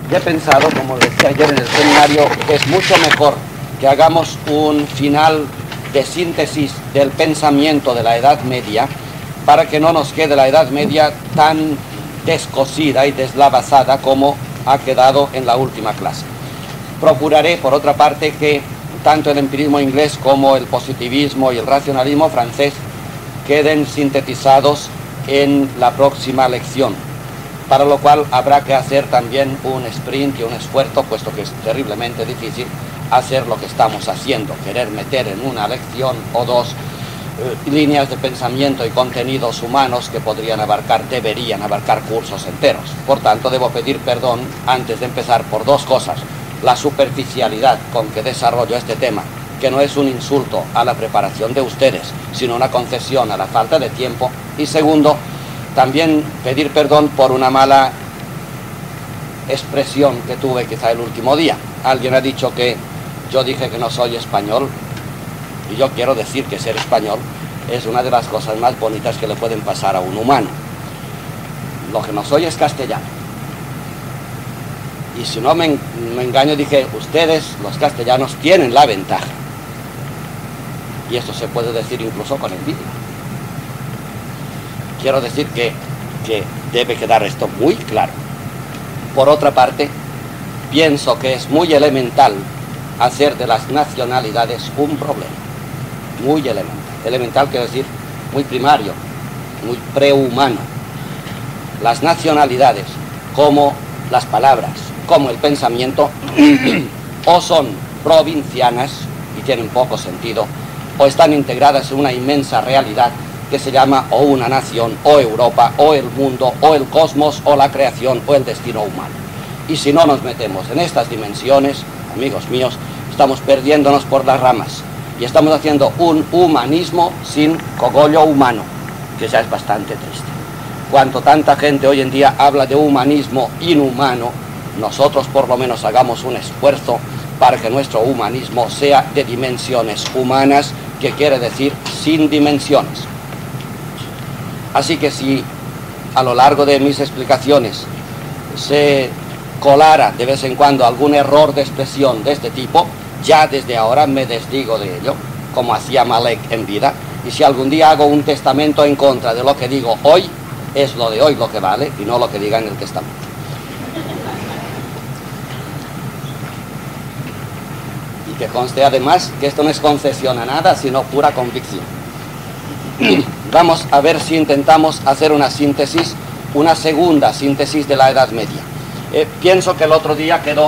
he pensado, como decía ayer en el seminario, que es mucho mejor que hagamos un final de síntesis del pensamiento de la Edad Media, para que no nos quede la Edad Media tan descosida y deslavazada como ha quedado en la última clase. Procuraré, por otra parte, que tanto el empirismo inglés como el positivismo y el racionalismo francés queden sintetizados en la próxima lección, para lo cual habrá que hacer también un sprint y un esfuerzo, puesto que es terriblemente difícil hacer lo que estamos haciendo, querer meter en una lección o dos líneas de pensamiento y contenidos humanos que deberían abarcar cursos enteros. Por tanto, debo pedir perdón antes de empezar por dos cosas: la superficialidad con que desarrollo este tema, que no es un insulto a la preparación de ustedes, sino una concesión a la falta de tiempo, y segundo, también pedir perdón por una mala expresión que tuve quizá el último día. Alguien ha dicho que yo dije que no soy español, y yo quiero decir que ser español es una de las cosas más bonitas que le pueden pasar a un humano. Lo que no soy es castellano. Y si no me engaño, dije, ustedes, los castellanos, tienen la ventaja. Y esto se puede decir incluso con envidia. Quiero decir que debe quedar esto muy claro. Por otra parte, pienso que es muy elemental hacer de las nacionalidades un problema. Muy elemental. Elemental quiero decir muy primario, muy prehumano. Las nacionalidades, como las palabras, como el pensamiento, o son provincianas y tienen poco sentido, o están integradas en una inmensa realidad que se llama o una nación, o Europa, o el mundo, o el cosmos, o la creación, o el destino humano. Y si no nos metemos en estas dimensiones, amigos míos, estamos perdiéndonos por las ramas y estamos haciendo un humanismo sin cogollo humano, que ya es bastante triste. Cuanto tanta gente hoy en día habla de humanismo inhumano, nosotros por lo menos hagamos un esfuerzo para que nuestro humanismo sea de dimensiones humanas, que quiere decir sin dimensiones. Así que si a lo largo de mis explicaciones se colara de vez en cuando algún error de expresión de este tipo, ya desde ahora me desdigo de ello, como hacía Malek en vida, y si algún día hago un testamento en contra de lo que digo hoy, es lo de hoy lo que vale y no lo que diga en el testamento. Y que conste además que esto no es concesión a nada, sino pura convicción. Vamos a ver si intentamos hacer una síntesis, una segunda síntesis de la Edad Media. Pienso que el otro día quedó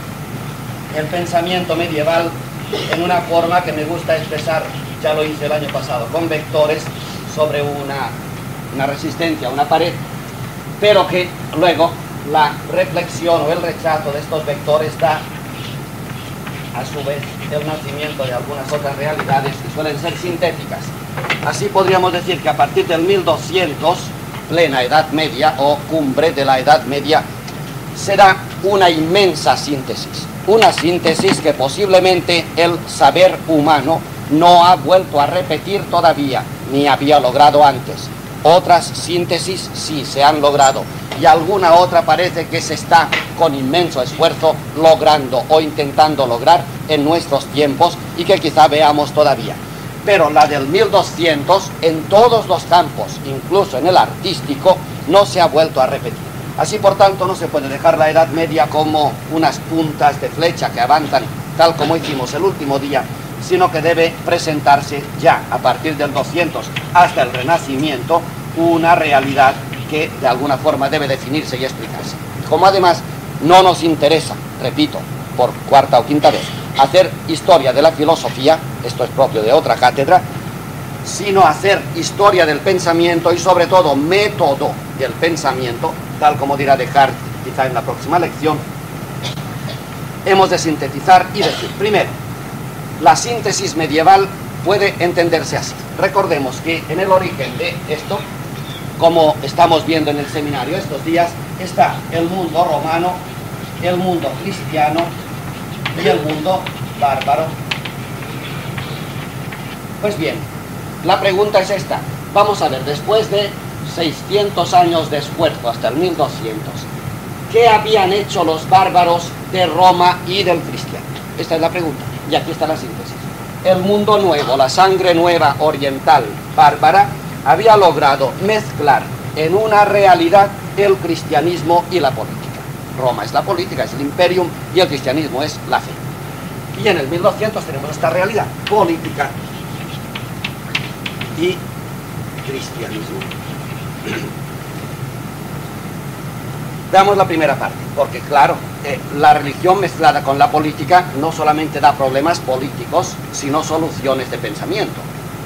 el pensamiento medieval en una forma que me gusta expresar, ya lo hice el año pasado, con vectores sobre una resistencia, una pared, pero que luego la reflexión o el rechazo de estos vectores da a su vez el nacimiento de algunas otras realidades que suelen ser sintéticas. Así podríamos decir que a partir del 1200, plena Edad Media o cumbre de la Edad Media, será una inmensa síntesis. Una síntesis que posiblemente el saber humano no ha vuelto a repetir todavía, ni había logrado antes. Otras síntesis sí se han logrado, y alguna otra parece que se está con inmenso esfuerzo logrando o intentando lograr en nuestros tiempos, y que quizá veamos todavía. Pero la del 1200, en todos los campos, incluso en el artístico, no se ha vuelto a repetir. Así, por tanto, no se puede dejar la Edad Media como unas puntas de flecha que avanzan, tal como hicimos el último día, sino que debe presentarse ya, a partir del 200 hasta el Renacimiento, una realidad que de alguna forma debe definirse y explicarse. Como además no nos interesa, repito, por cuarta o quinta vez, hacer historia de la filosofía, esto es propio de otra cátedra, sino hacer historia del pensamiento y sobre todo método del pensamiento, tal como dirá Descartes quizá en la próxima lección, hemos de sintetizar y decir, primero, la síntesis medieval puede entenderse así. Recordemos que en el origen de esto, como estamos viendo en el seminario estos días, está el mundo romano, el mundo cristiano y el mundo bárbaro. Pues bien, la pregunta es esta. Vamos a ver, después de 600 años de esfuerzo hasta el 1200, ¿qué habían hecho los bárbaros de Roma y del cristianismo? Esta es la pregunta, y aquí está la síntesis. El mundo nuevo, la sangre nueva oriental bárbara, había logrado mezclar en una realidad el cristianismo y la política. Roma es la política, es el imperium, y el cristianismo es la fe. Y en el 1200 tenemos esta realidad, política y cristianismo. Veamos la primera parte, porque claro, la religión mezclada con la política no solamente da problemas políticos, sino soluciones de pensamiento.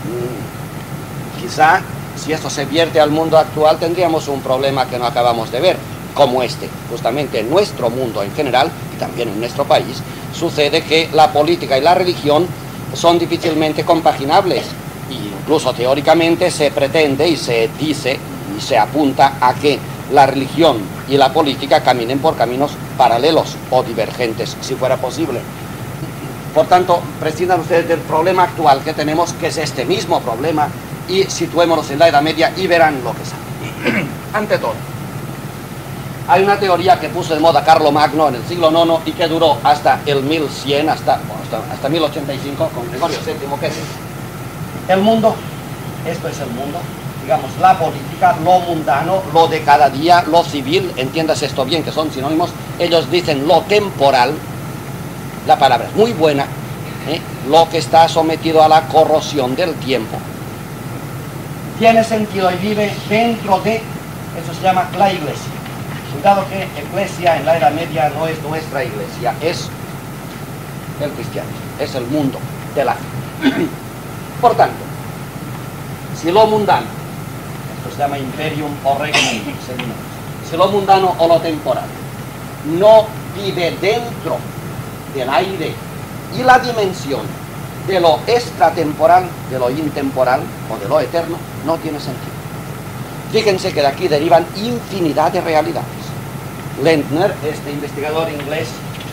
Quizá, si esto se vierte al mundo actual, tendríamos un problema que no acabamos de ver, como este. Justamente en nuestro mundo en general, y también en nuestro país, sucede que la política y la religión son difícilmente compaginables. E incluso teóricamente se pretende y se dice y se apunta a que la religión y la política caminen por caminos paralelos o divergentes, si fuera posible. Por tanto, prescindan ustedes del problema actual que tenemos, que es este mismo problema, y situémonos en la Edad Media y verán lo que sale. Ante todo, hay una teoría que puso de moda Carlomagno en el siglo IX y que duró hasta el 1100, hasta 1085, con Gregorio VII, que es el mundo. Esto es el mundo, digamos, la política, lo mundano, lo de cada día, lo civil, entiéndase esto bien, que son sinónimos. Ellos dicen lo temporal, la palabra es muy buena, lo que está sometido a la corrosión del tiempo. Tiene sentido y vive dentro de, eso se llama la iglesia. Cuidado que iglesia en la Edad Media no es nuestra iglesia, es el cristianismo, es el mundo de la fe. Por tanto, si lo mundano, esto se llama imperium o regnum, si lo mundano o lo temporal no vive dentro del aire y la dimensión de lo extratemporal, de lo intemporal o de lo eterno, no tiene sentido. Fíjense que de aquí derivan infinidad de realidades. Lentner, este investigador inglés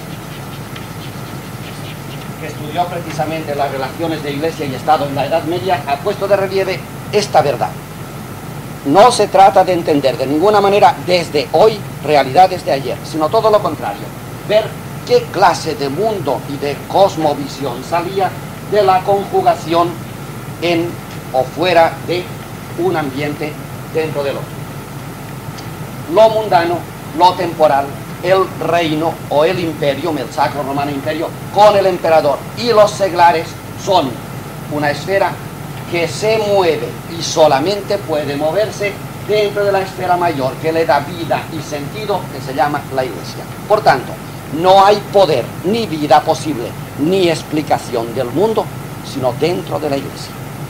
que estudió precisamente las relaciones de Iglesia y Estado en la Edad Media, ha puesto de relieve esta verdad. No se trata de entender de ninguna manera desde hoy realidades de ayer, sino todo lo contrario, ver qué clase de mundo y de cosmovisión salía de la conjugación en o fuera de un ambiente dentro del otro. Lo mundano, lo temporal, el reino o el imperium, el sacro romano imperio, con el emperador y los seglares son una esfera que se mueve y solamente puede moverse dentro de la esfera mayor que le da vida y sentido, que se llama la iglesia. Por tanto, no hay poder ni vida posible ni explicación del mundo sino dentro de la iglesia.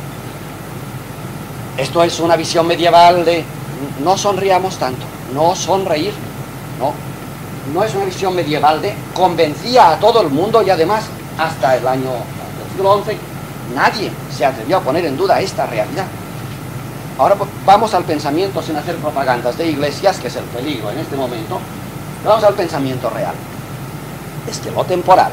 Esto es una visión medieval de no sonriamos tanto, no sonreír, no es una visión medieval de convencía a todo el mundo, y además hasta el año del siglo XI nadie se atrevió a poner en duda esta realidad. Ahora vamos al pensamiento, sin hacer propagandas de iglesias, que es el peligro en este momento. Vamos al pensamiento real. Es que lo temporal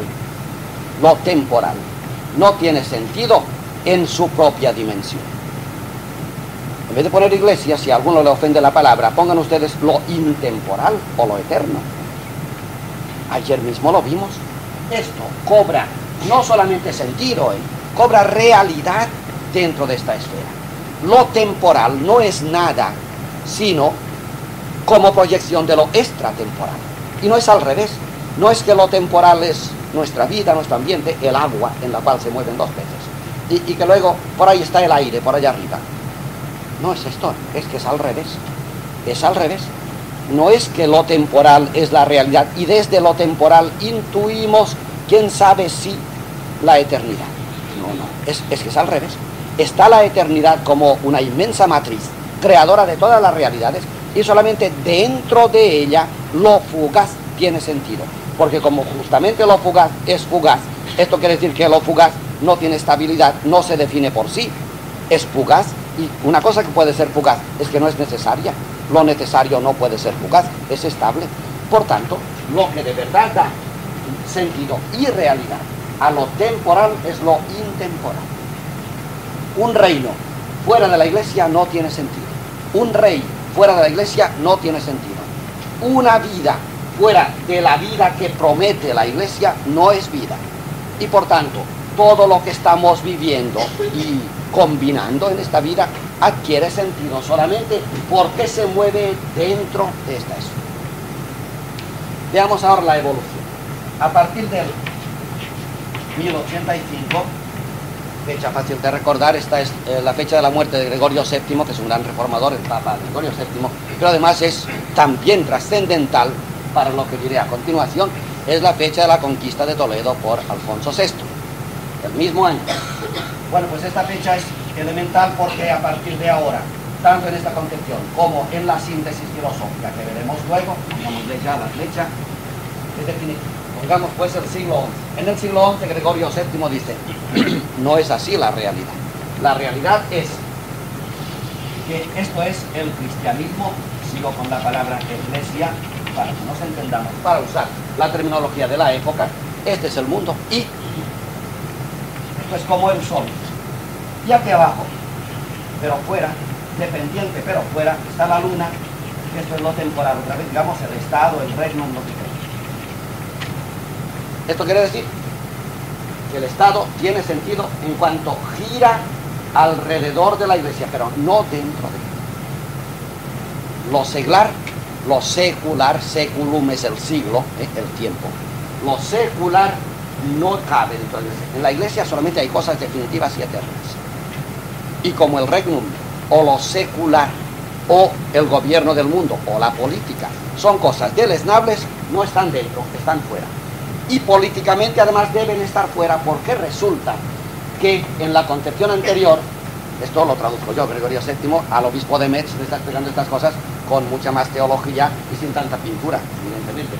no tiene sentido en su propia dimensión. En vez de poner iglesia, si a alguno le ofende la palabra, pongan ustedes lo intemporal o lo eterno. Ayer mismo lo vimos. Esto cobra no solamente sentido, cobra realidad dentro de esta esfera. Lo temporal no es nada, sino como proyección de lo extratemporal. Y no es al revés. No es que lo temporal es nuestra vida, nuestro ambiente, el agua en la cual se mueven dos peces. Y que luego por ahí está el aire, por allá arriba. No es esto, es que es al revés. Es al revés. No es que lo temporal es la realidad y desde lo temporal intuimos, quién sabe si, la eternidad. No, es que es al revés. Está la eternidad como una inmensa matriz, creadora de todas las realidades, y solamente dentro de ella lo fugaz tiene sentido. Porque como justamente lo fugaz es fugaz, esto quiere decir que lo fugaz no tiene estabilidad, no se define por sí, es fugaz. Y una cosa que puede ser fugaz es que no es necesaria. Lo necesario no puede ser fugaz, es estable. Por tanto, lo que de verdad da sentido y realidad a lo temporal es lo intemporal. Un reino fuera de la iglesia no tiene sentido. Un rey fuera de la iglesia no tiene sentido. Una vida fuera de la vida que promete la Iglesia, no es vida. Y por tanto, todo lo que estamos viviendo y combinando en esta vida adquiere sentido solamente porque se mueve dentro de esta esfera. Veamos ahora la evolución. A partir del 1085, fecha fácil de recordar, esta es la fecha de la muerte de Gregorio VII, que es un gran reformador, el Papa Gregorio VII, pero además es también trascendental para lo que diré a continuación, es la fecha de la conquista de Toledo por Alfonso VI, el mismo año. Bueno, pues esta fecha es elemental porque a partir de ahora, tanto en esta concepción como en la síntesis filosófica que veremos luego, pongámosle ya la flecha, es definitivo. Pongamos pues el siglo XI. En el siglo XI Gregorio VII dice, no es así la realidad. La realidad es que esto es el cristianismo, sigo con la palabra iglesia, para que nos entendamos, para usar la terminología de la época, este es el mundo y esto es como el sol. Y aquí abajo, pero fuera, dependiente, pero fuera, está la luna, esto es lo temporal, otra vez digamos el estado, el reino, lo que queremos. Esto quiere decir que el Estado tiene sentido en cuanto gira alrededor de la Iglesia, pero no dentro de ella. Lo seglar, lo secular, seculum es el siglo, el tiempo. Lo secular no cabe dentro de la Iglesia. En la Iglesia solamente hay cosas definitivas y eternas. Y como el regnum, o lo secular, o el gobierno del mundo, o la política, son cosas deleznables, no están dentro, están fuera. Y políticamente además deben estar fuera porque resulta que en la concepción anterior, esto lo traduzco yo, Gregorio VII, al obispo de Metz le está explicando estas cosas con mucha más teología y sin tanta pintura, evidentemente.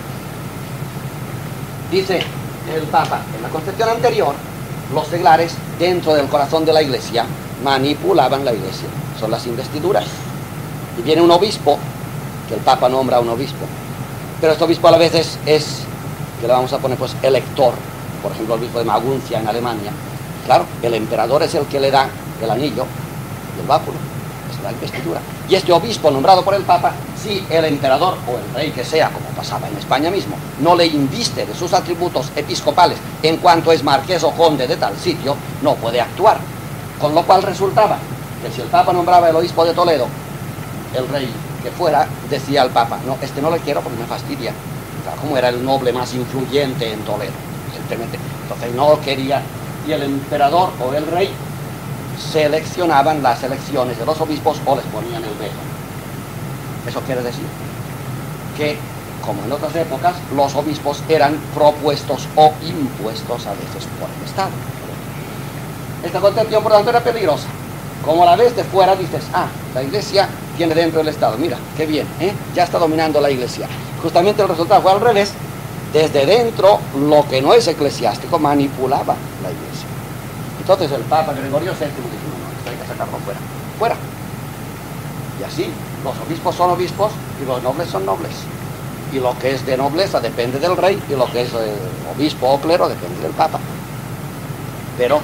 Dice el Papa, en la concepción anterior, los seglares dentro del corazón de la Iglesia manipulaban la Iglesia, son las investiduras. Y viene un obispo, que el Papa nombra a un obispo, pero este obispo a la vez es que le vamos a poner pues elector, por ejemplo el obispo de Maguncia en Alemania. Claro, el emperador es el que le da el anillo y el báculo, es la investidura. Y este obispo nombrado por el Papa, si el emperador o el rey que sea, como pasaba en España mismo, no le inviste de sus atributos episcopales en cuanto es marqués o conde de tal sitio, no puede actuar. Con lo cual resultaba que si el Papa nombraba el obispo de Toledo, el rey que fuera decía al Papa, no, este no le quiero porque me fastidia. Claro, como era el noble más influyente en Toledo, evidentemente. Entonces no quería, y el emperador o el rey seleccionaban las elecciones de los obispos o les ponían el veto. Eso quiere decir que, como en otras épocas, los obispos eran propuestos o impuestos a veces por el Estado. Esta concepción, por tanto, era peligrosa. Como la ves de fuera, dices, ah, la Iglesia tiene dentro el Estado. Mira, qué bien, ya está dominando la Iglesia. Justamente el resultado fue al revés. Desde dentro, lo que no es eclesiástico manipulaba la Iglesia. Entonces el Papa Gregorio VII dijo, no, esto hay que sacarlo fuera. Fuera. Y así, los obispos son obispos y los nobles son nobles. Y lo que es de nobleza depende del rey y lo que es obispo o clero depende del Papa. Pero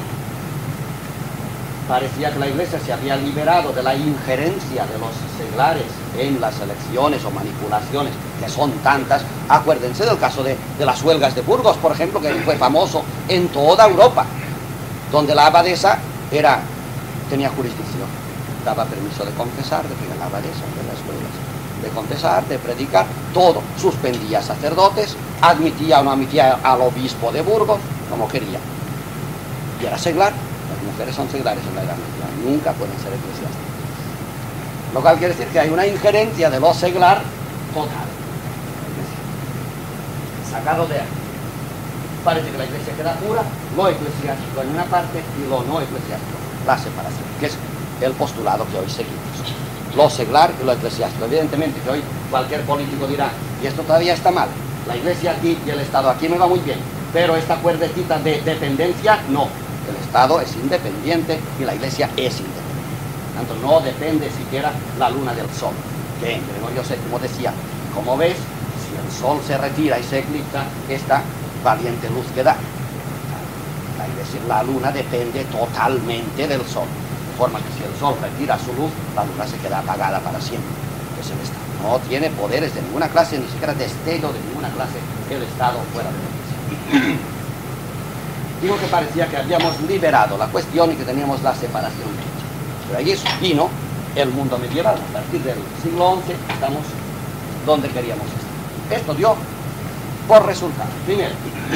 parecía que la Iglesia se había liberado de la injerencia de los seglares en las elecciones o manipulaciones, que son tantas. Acuérdense del caso de las huelgas de Burgos, por ejemplo, que fue famoso en toda Europa, donde la abadesa tenía jurisdicción, daba permiso de confesar, la abadesa de las huelgas, de confesar, de predicar, todo, suspendía sacerdotes, admitía o no admitía al obispo de Burgos, como quería, y era seglar. Las mujeres son seglares en la Edad Media, nunca pueden ser eclesiásticas. Lo cual quiere decir que hay una injerencia de lo seglar total. Sacado de ahí. Parece que la Iglesia queda pura, lo eclesiástico en una parte y lo no eclesiástico, la separación, que es el postulado que hoy seguimos. Lo seglar y lo eclesiástico. Evidentemente que hoy cualquier político dirá, y esto todavía está mal, la Iglesia aquí y el Estado aquí me va muy bien, pero esta cuerdecita de dependencia, no. El Estado es independiente y la Iglesia es independiente. Por tanto, no depende siquiera la luna del sol. Que Gregorio VII decía, como ves, si el sol se retira y se eclipsa, esta valiente luz que da. La luna depende totalmente del sol. De forma que si el sol retira su luz, la luna se queda apagada para siempre. Es el Estado. No tiene poderes de ninguna clase, ni siquiera destello de ninguna clase el Estado fuera de la Iglesia. Digo que parecía que habíamos liberado la cuestión y que teníamos la separación hecha. Pero allí vino el mundo medieval. A partir del siglo XI estamos donde queríamos estar. Esto dio por resultado, primero,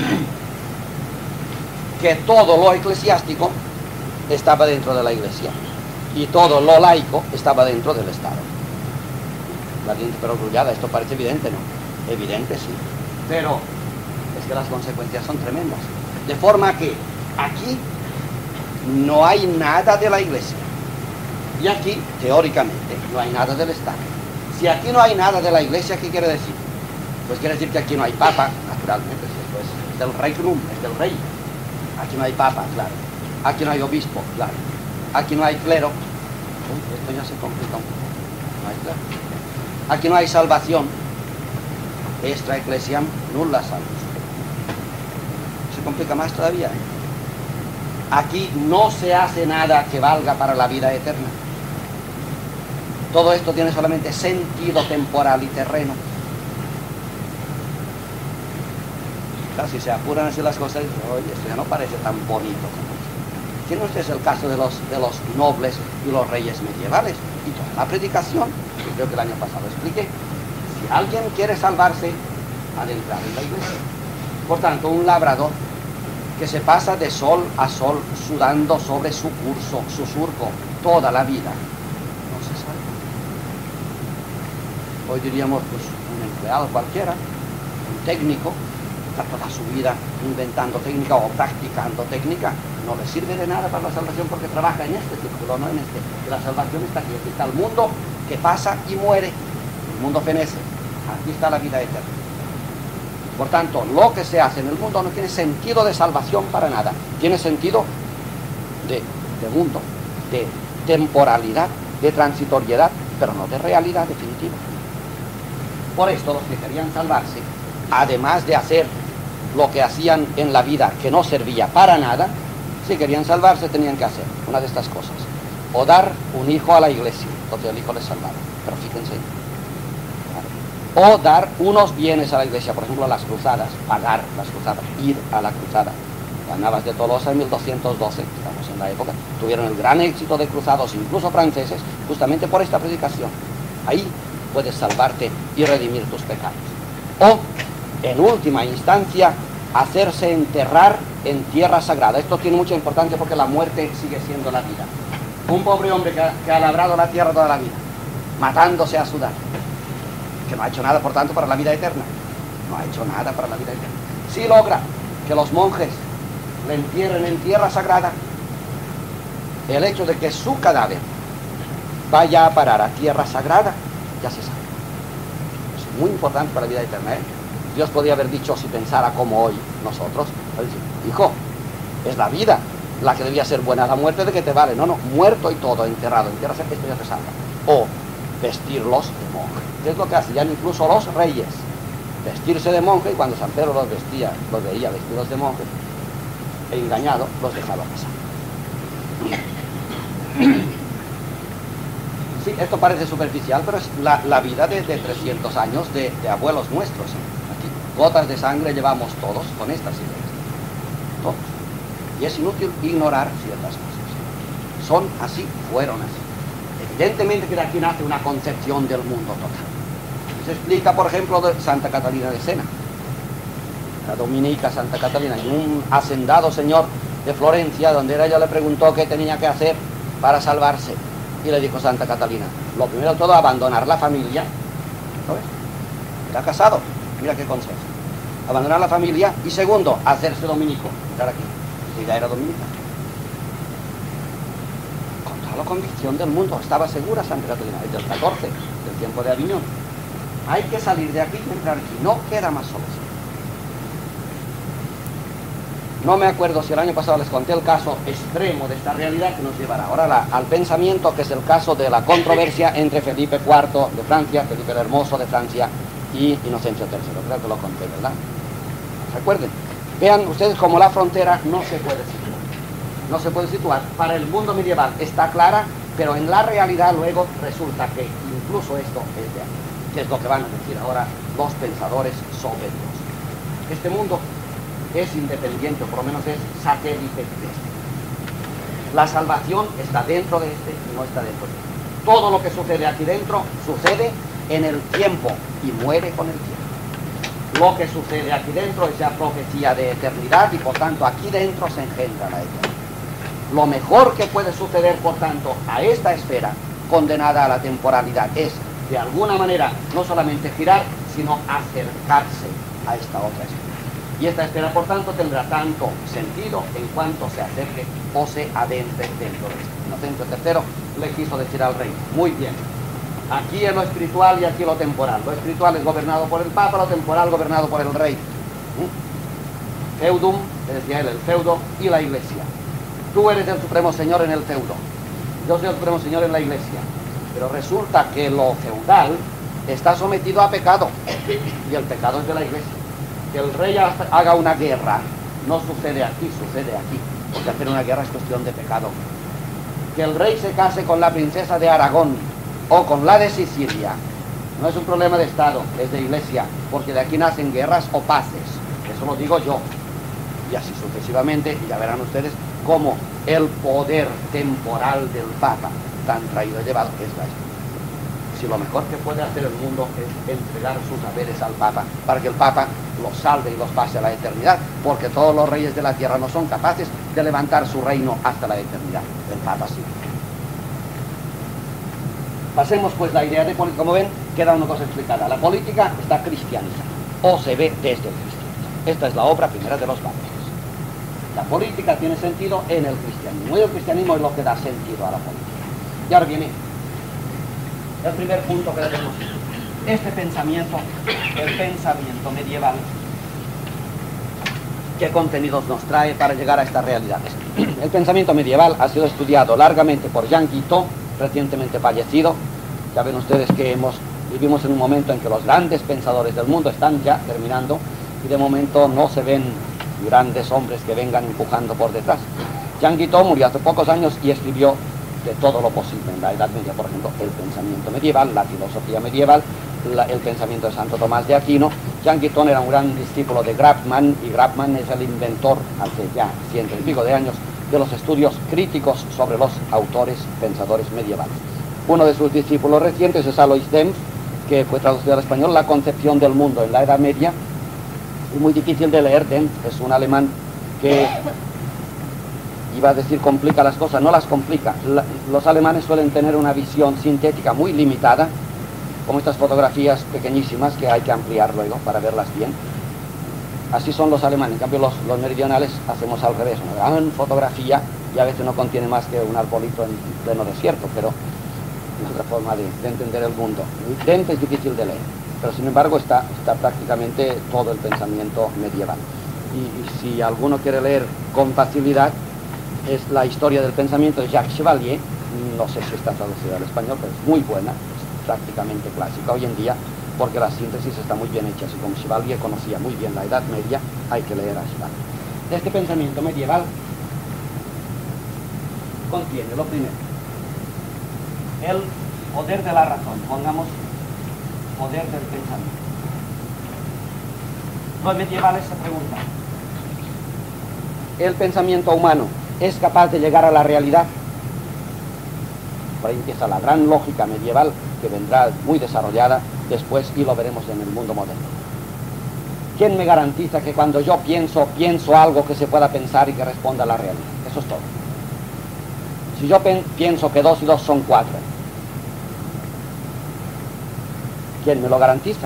que todo lo eclesiástico estaba dentro de la Iglesia y todo lo laico estaba dentro del Estado. La diente perogrullada, esto parece evidente, ¿no? Evidente, sí. Pero es que las consecuencias son tremendas. De forma que aquí no hay nada de la Iglesia. Y aquí, teóricamente, no hay nada del Estado. Si aquí no hay nada de la Iglesia, ¿qué quiere decir? Pues quiere decir que aquí no hay papa, naturalmente, si esto es del regnum, es del rey. Aquí no hay papa, claro. Aquí no hay obispo, claro. Aquí no hay clero. Uy, esto ya se complica un poco. No hay clero. Aquí no hay salvación. Extra ecclesiam nulla salus. Se complica más todavía. Aquí no se hace nada que valga para la vida eterna. Todo esto tiene solamente sentido temporal y terreno. Claro, si se apuran así las cosas, oye, esto ya no parece tan bonito como esto. ¿Quién no es el caso de los nobles y los reyes medievales? Y toda la predicación, que creo que el año pasado expliqué. Si alguien quiere salvarse, ha de entrar en la Iglesia. Por tanto, un labrador que se pasa de sol a sol sudando sobre su curso, su surco, toda la vida, no se salva. Hoy diríamos, pues, un empleado cualquiera, un técnico, está toda su vida inventando técnica o practicando técnica, no le sirve de nada para la salvación porque trabaja en este círculo, no en este. Que la salvación está aquí está el mundo que pasa y muere, el mundo fenece, aquí está la vida eterna. Por tanto, lo que se hace en el mundo no tiene sentido de salvación para nada, tiene sentido de mundo, de temporalidad, de transitoriedad, pero no de realidad definitiva. Por esto los que querían salvarse, además de hacer lo que hacían en la vida que no servía para nada, si querían salvarse tenían que hacer una de estas cosas: o dar un hijo a la Iglesia, entonces el hijo les salvaba, pero fíjense, o dar unos bienes a la Iglesia, por ejemplo las cruzadas, pagar las cruzadas, ir a la cruzada. Las Navas de Tolosa en 1212, estamos en la época, tuvieron el gran éxito de cruzados, incluso franceses, justamente por esta predicación. Ahí puedes salvarte y redimir tus pecados. O, en última instancia, hacerse enterrar en tierra sagrada. Esto tiene mucha importancia porque la muerte sigue siendo la vida. Un pobre hombre que ha labrado la tierra toda la vida, matándose a sudar, que no ha hecho nada, por tanto, para la vida eterna. No ha hecho nada para la vida eterna. Si logra que los monjes le entierren en tierra sagrada, el hecho de que su cadáver vaya a parar a tierra sagrada, ya se sabe. Es muy importante para la vida eterna, ¿eh? Dios podría haber dicho, si pensara como hoy nosotros, hijo, es la vida la que debía ser buena, la muerte de que te vale. No, muerto y todo, enterrado en tierra sagrada, esto ya te salva. O vestirlos de monje, que es lo que hacían incluso los reyes, vestirse de monje, y cuando San Pedro los veía vestidos de monje, e engañado, los dejaba pasar. Sí, esto parece superficial, pero es la vida de 300 años de abuelos nuestros. Aquí, gotas de sangre llevamos todos con estas ideas. Todos. Y es inútil ignorar ciertas cosas. Son así, fueron así. Evidentemente que de aquí nace una concepción del mundo total. Se explica, por ejemplo, de Santa Catalina de Siena, la dominica Santa Catalina, y un hacendado señor de Florencia, donde ella le preguntó qué tenía que hacer para salvarse. Y le dijo Santa Catalina, lo primero de todo, abandonar la familia. ¿Sabes? Era casado, mira qué consejo. Abandonar la familia, y segundo, hacerse dominico. Entrar aquí, y ya era dominico. Con toda la convicción del mundo, estaba segura Santa Catalina, desde el 14, del tiempo de Aviñón. Hay que salir de aquí y entrar aquí, no queda más solución. No me acuerdo si el año pasado les conté el caso extremo de esta realidad que nos llevará ahora al pensamiento, que es el caso de la controversia entre Felipe IV de Francia, Felipe el Hermoso de Francia y Inocencio III. Creo que lo conté, ¿verdad? Recuerden, vean ustedes cómo la frontera no se puede situar. No se puede situar. Para el mundo medieval está clara, pero en la realidad luego resulta que incluso esto es de aquí. que es lo que van a decir ahora los pensadores sobre Dios. Este mundo es independiente, o por lo menos es satélite de este. La salvación está dentro de este y no está dentro de este. Todo lo que sucede aquí dentro sucede en el tiempo y muere con el tiempo. Lo que sucede aquí dentro es ya profecía de eternidad y por tanto aquí dentro se engendra la eternidad. Lo mejor que puede suceder, por tanto, a esta esfera condenada a la temporalidad es, de alguna manera, no solamente girar, sino acercarse a esta otra esfera. Y esta esfera, por tanto, tendrá tanto sentido en cuanto se acerque o se adentre dentro de esto. Inocente III le quiso decir al rey, muy bien, aquí es lo espiritual y aquí lo temporal. Lo espiritual es gobernado por el Papa, lo temporal gobernado por el rey. Feudum, le decía él, el feudo y la iglesia. Tú eres el supremo señor en el feudo, yo soy el supremo señor en la iglesia. Pero resulta que lo feudal está sometido a pecado, y el pecado es de la iglesia. Que el rey haga una guerra no sucede aquí, sucede aquí, porque hacer una guerra es cuestión de pecado. Que el rey se case con la princesa de Aragón o con la de Sicilia no es un problema de Estado, es de iglesia, porque de aquí nacen guerras o paces. Eso lo digo yo. Y así sucesivamente, y ya verán ustedes cómo el poder temporal del Papa, tan traído y llevado, es la escritura. Si lo mejor que puede hacer el mundo es entregar sus saberes al Papa, para que el Papa los salve y los pase a la eternidad, porque todos los reyes de la tierra no son capaces de levantar su reino hasta la eternidad. El Papa sí. Pasemos pues la idea de política. Como ven, queda una cosa explicada. La política está cristianizada, o se ve desde el cristianismo. Esta es la obra primera de los papas. La política tiene sentido en el cristianismo, y el cristianismo es lo que da sentido a la política. Y ahora viene el primer punto que debemos. Este pensamiento, el pensamiento medieval, ¿qué contenidos nos trae para llegar a estas realidades? El pensamiento medieval ha sido estudiado largamente por Jean Guiteau, recientemente fallecido. Ya ven ustedes que vivimos en un momento en que los grandes pensadores del mundo están ya terminando, y de momento no se ven grandes hombres que vengan empujando por detrás. Jean Guiteau murió hace pocos años y escribió de todo lo posible en la Edad Media, por ejemplo, el pensamiento medieval, la filosofía medieval, el pensamiento de Santo Tomás de Aquino. Jean Guiteau era un gran discípulo de Grabmann, y Grabmann es el inventor, hace ya 100 y pico de años, de los estudios críticos sobre los autores pensadores medievales. Uno de sus discípulos recientes es Alois Dempf, que fue traducido al español, La concepción del mundo en la Edad Media, y muy difícil de leer. Dempf es un alemán que, iba a decir, complica las cosas, no las complica. Los alemanes suelen tener una visión sintética muy limitada, como estas fotografías pequeñísimas que hay que ampliar luego para verlas bien. Así son los alemanes. En cambio los meridionales hacemos al revés, una gran fotografía, y a veces no contiene más que un arbolito en pleno desierto, pero es otra forma de entender el mundo. Dentro es difícil de leer, pero sin embargo está prácticamente todo el pensamiento medieval. Y si alguno quiere leer con facilidad, es la historia del pensamiento de Jacques Chevalier. No sé si está traducida al español, pero es muy buena, es prácticamente clásica hoy en día, porque la síntesis está muy bien hecha. Así como Chevalier conocía muy bien la Edad Media, hay que leer a Chevalier. Este pensamiento medieval contiene, lo primero, el poder de la razón, pongamos poder del pensamiento. Los medievales se preguntan, ¿el pensamiento humano es capaz de llegar a la realidad? Por ahí empieza la gran lógica medieval, que vendrá muy desarrollada después, y lo veremos en el mundo moderno. ¿Quién me garantiza que cuando yo pienso algo que se pueda pensar y que responda a la realidad? Eso es todo. Si yo pienso que 2 y 2 son 4, ¿quién me lo garantiza?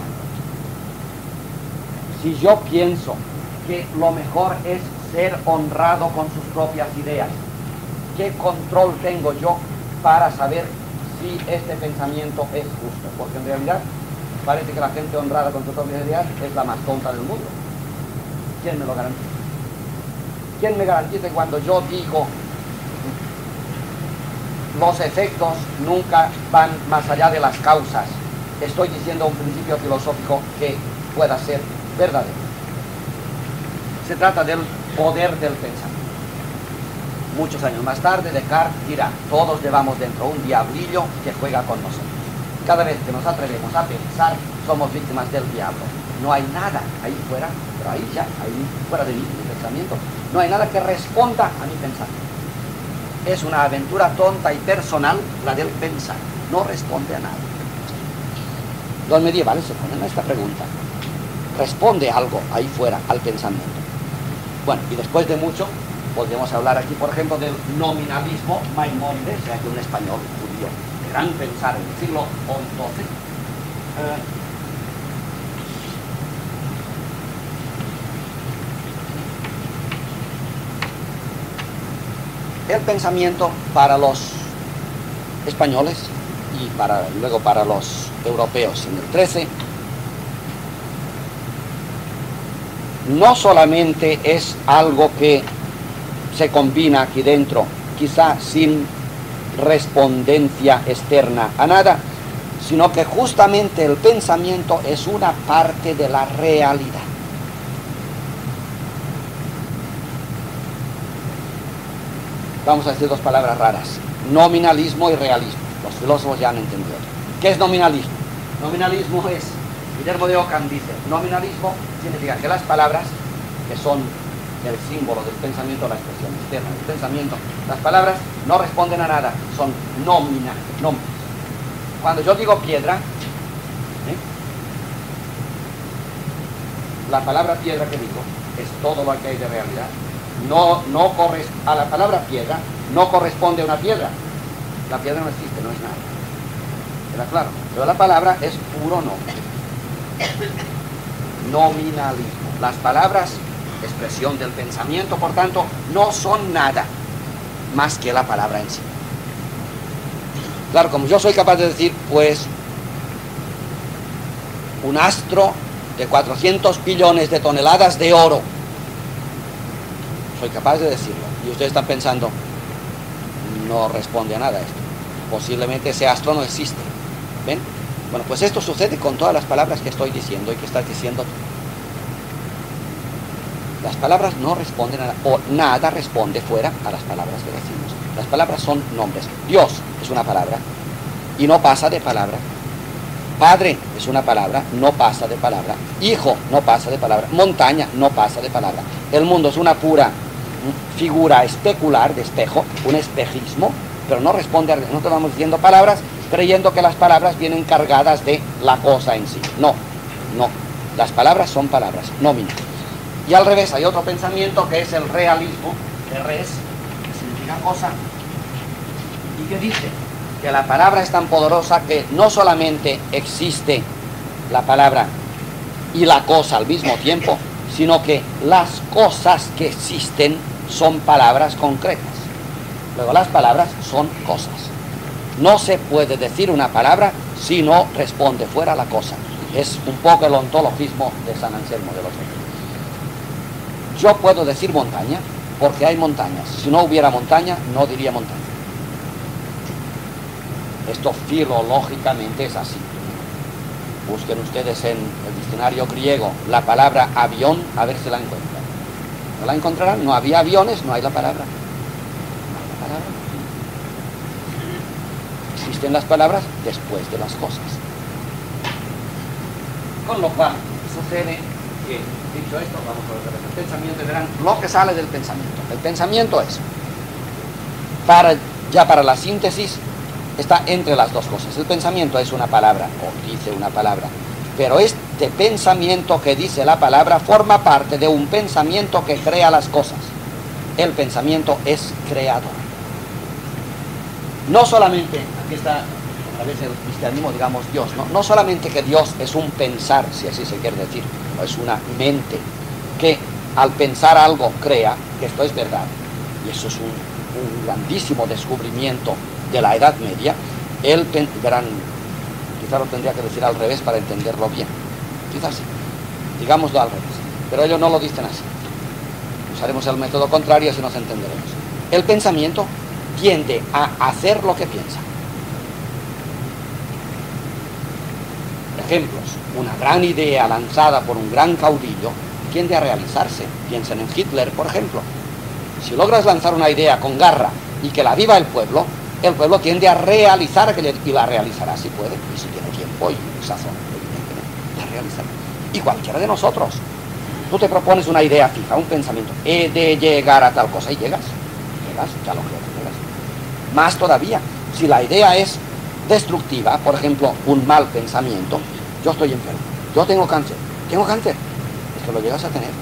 Si yo pienso que lo mejor es ser honrado con sus propias ideas, ¿qué control tengo yo para saber si este pensamiento es justo? Porque en realidad parece que la gente honrada con sus propias ideas es la más tonta del mundo. ¿Quién me lo garantiza? ¿Quién me garantiza que cuando yo digo los efectos nunca van más allá de las causas, estoy diciendo un principio filosófico que pueda ser verdadero? Se trata del poder del pensamiento. Muchos años más tarde, Descartes dirá, todos llevamos dentro un diablillo que juega con nosotros. Cada vez que nos atrevemos a pensar, somos víctimas del diablo. No hay nada ahí fuera, pero ahí ya, ahí fuera de mi pensamiento, no hay nada que responda a mi pensamiento. Es una aventura tonta y personal la del pensar, no responde a nada. Los medievales se ponen a esta pregunta: ¿responde algo ahí fuera al pensamiento? Bueno, y después de mucho, podemos hablar aquí, por ejemplo, del nominalismo Maimónides, o sea, que un español judío de gran pensar en el siglo XII. El pensamiento para los españoles y luego para los europeos en el 13 no solamente es algo que se combina aquí dentro, quizá sin respondencia externa a nada, sino que justamente el pensamiento es una parte de la realidad. Vamos a decir dos palabras raras: nominalismo y realismo. Los filósofos ya han entendido. ¿Qué es nominalismo? Nominalismo es, Guillermo de Ockham dice, nominalismo significa que las palabras, que son el símbolo del pensamiento, la expresión externa del pensamiento, las palabras no responden a nada, son nómina, nombres. Cuando yo digo piedra, la palabra piedra que digo es todo lo que hay de realidad. A la palabra piedra no corresponde una piedra. La piedra no existe, no es nada. ¿Queda claro? Pero la palabra es puro nombre. Nominalismo. Las palabras, expresión del pensamiento, por tanto, no son nada más que la palabra en sí. Claro, como yo soy capaz de decir, pues, un astro de 400 billones de toneladas de oro, soy capaz de decirlo, y ustedes están pensando, no responde a nada esto, posiblemente ese astro no existe. ¿Ven? Bueno, pues esto sucede con todas las palabras que estoy diciendo y que estás diciendo tú. Las palabras no responden a nada, o nada responde fuera a las palabras que decimos. Las palabras son nombres. Dios es una palabra y no pasa de palabra. Padre es una palabra, no pasa de palabra. Hijo no pasa de palabra. Montaña no pasa de palabra. El mundo es una pura figura especular de espejo, un espejismo, pero no responde a... Nosotros vamos diciendo palabras creyendo que las palabras vienen cargadas de la cosa en sí. No, no. Las palabras son palabras, nómina. Y al revés, hay otro pensamiento que es el realismo, de res, que significa cosa, y que dice que la palabra es tan poderosa que no solamente existe la palabra y la cosa al mismo tiempo, sino que las cosas que existen son palabras concretas. Luego las palabras son cosas. No se puede decir una palabra si no responde fuera la cosa. Es un poco el ontologismo de San Anselmo de los Reyes. Yo puedo decir montaña porque hay montañas. Si no hubiera montaña, no diría montaña. Esto filológicamente es así. Busquen ustedes en el diccionario griego la palabra avión, a ver si la encuentran. ¿No la encontrarán? No había aviones, no hay la palabra. No hay la palabra. Existen las palabras después de las cosas. Con lo cual, sucede que, dicho esto, vamos a ver el pensamiento y verán lo que sale del pensamiento. El pensamiento es, ya para la síntesis, está entre las dos cosas. El pensamiento es una palabra, o dice una palabra, pero este pensamiento que dice la palabra forma parte de un pensamiento que crea las cosas. El pensamiento es creador. No solamente, aquí está a veces el cristianismo, digamos Dios, no solamente que Dios es un pensar, si así se quiere decir, o es una mente que al pensar algo crea, que esto es verdad, y eso es un grandísimo descubrimiento de la Edad Media. Verán, quizá lo tendría que decir al revés para entenderlo bien, quizás sí, digámoslo al revés, pero ellos no lo dicen así. Usaremos el método contrario, así nos entenderemos. El pensamiento tiende a hacer lo que piensa. Ejemplos: una gran idea lanzada por un gran caudillo tiende a realizarse. Piensen en Hitler, por ejemplo. Si logras lanzar una idea con garra y que la viva el pueblo, el pueblo tiende a realizar aquella, y la realizará si puede, y si tiene tiempo y sazón, evidentemente, la realizará. Y cualquiera de nosotros, tú te propones una idea fija, un pensamiento, he de llegar a tal cosa, y llegas, ya lo creo, llegas. Más todavía, si la idea es destructiva, por ejemplo, un mal pensamiento, yo estoy enfermo, yo tengo cáncer, es que lo llegas a tener.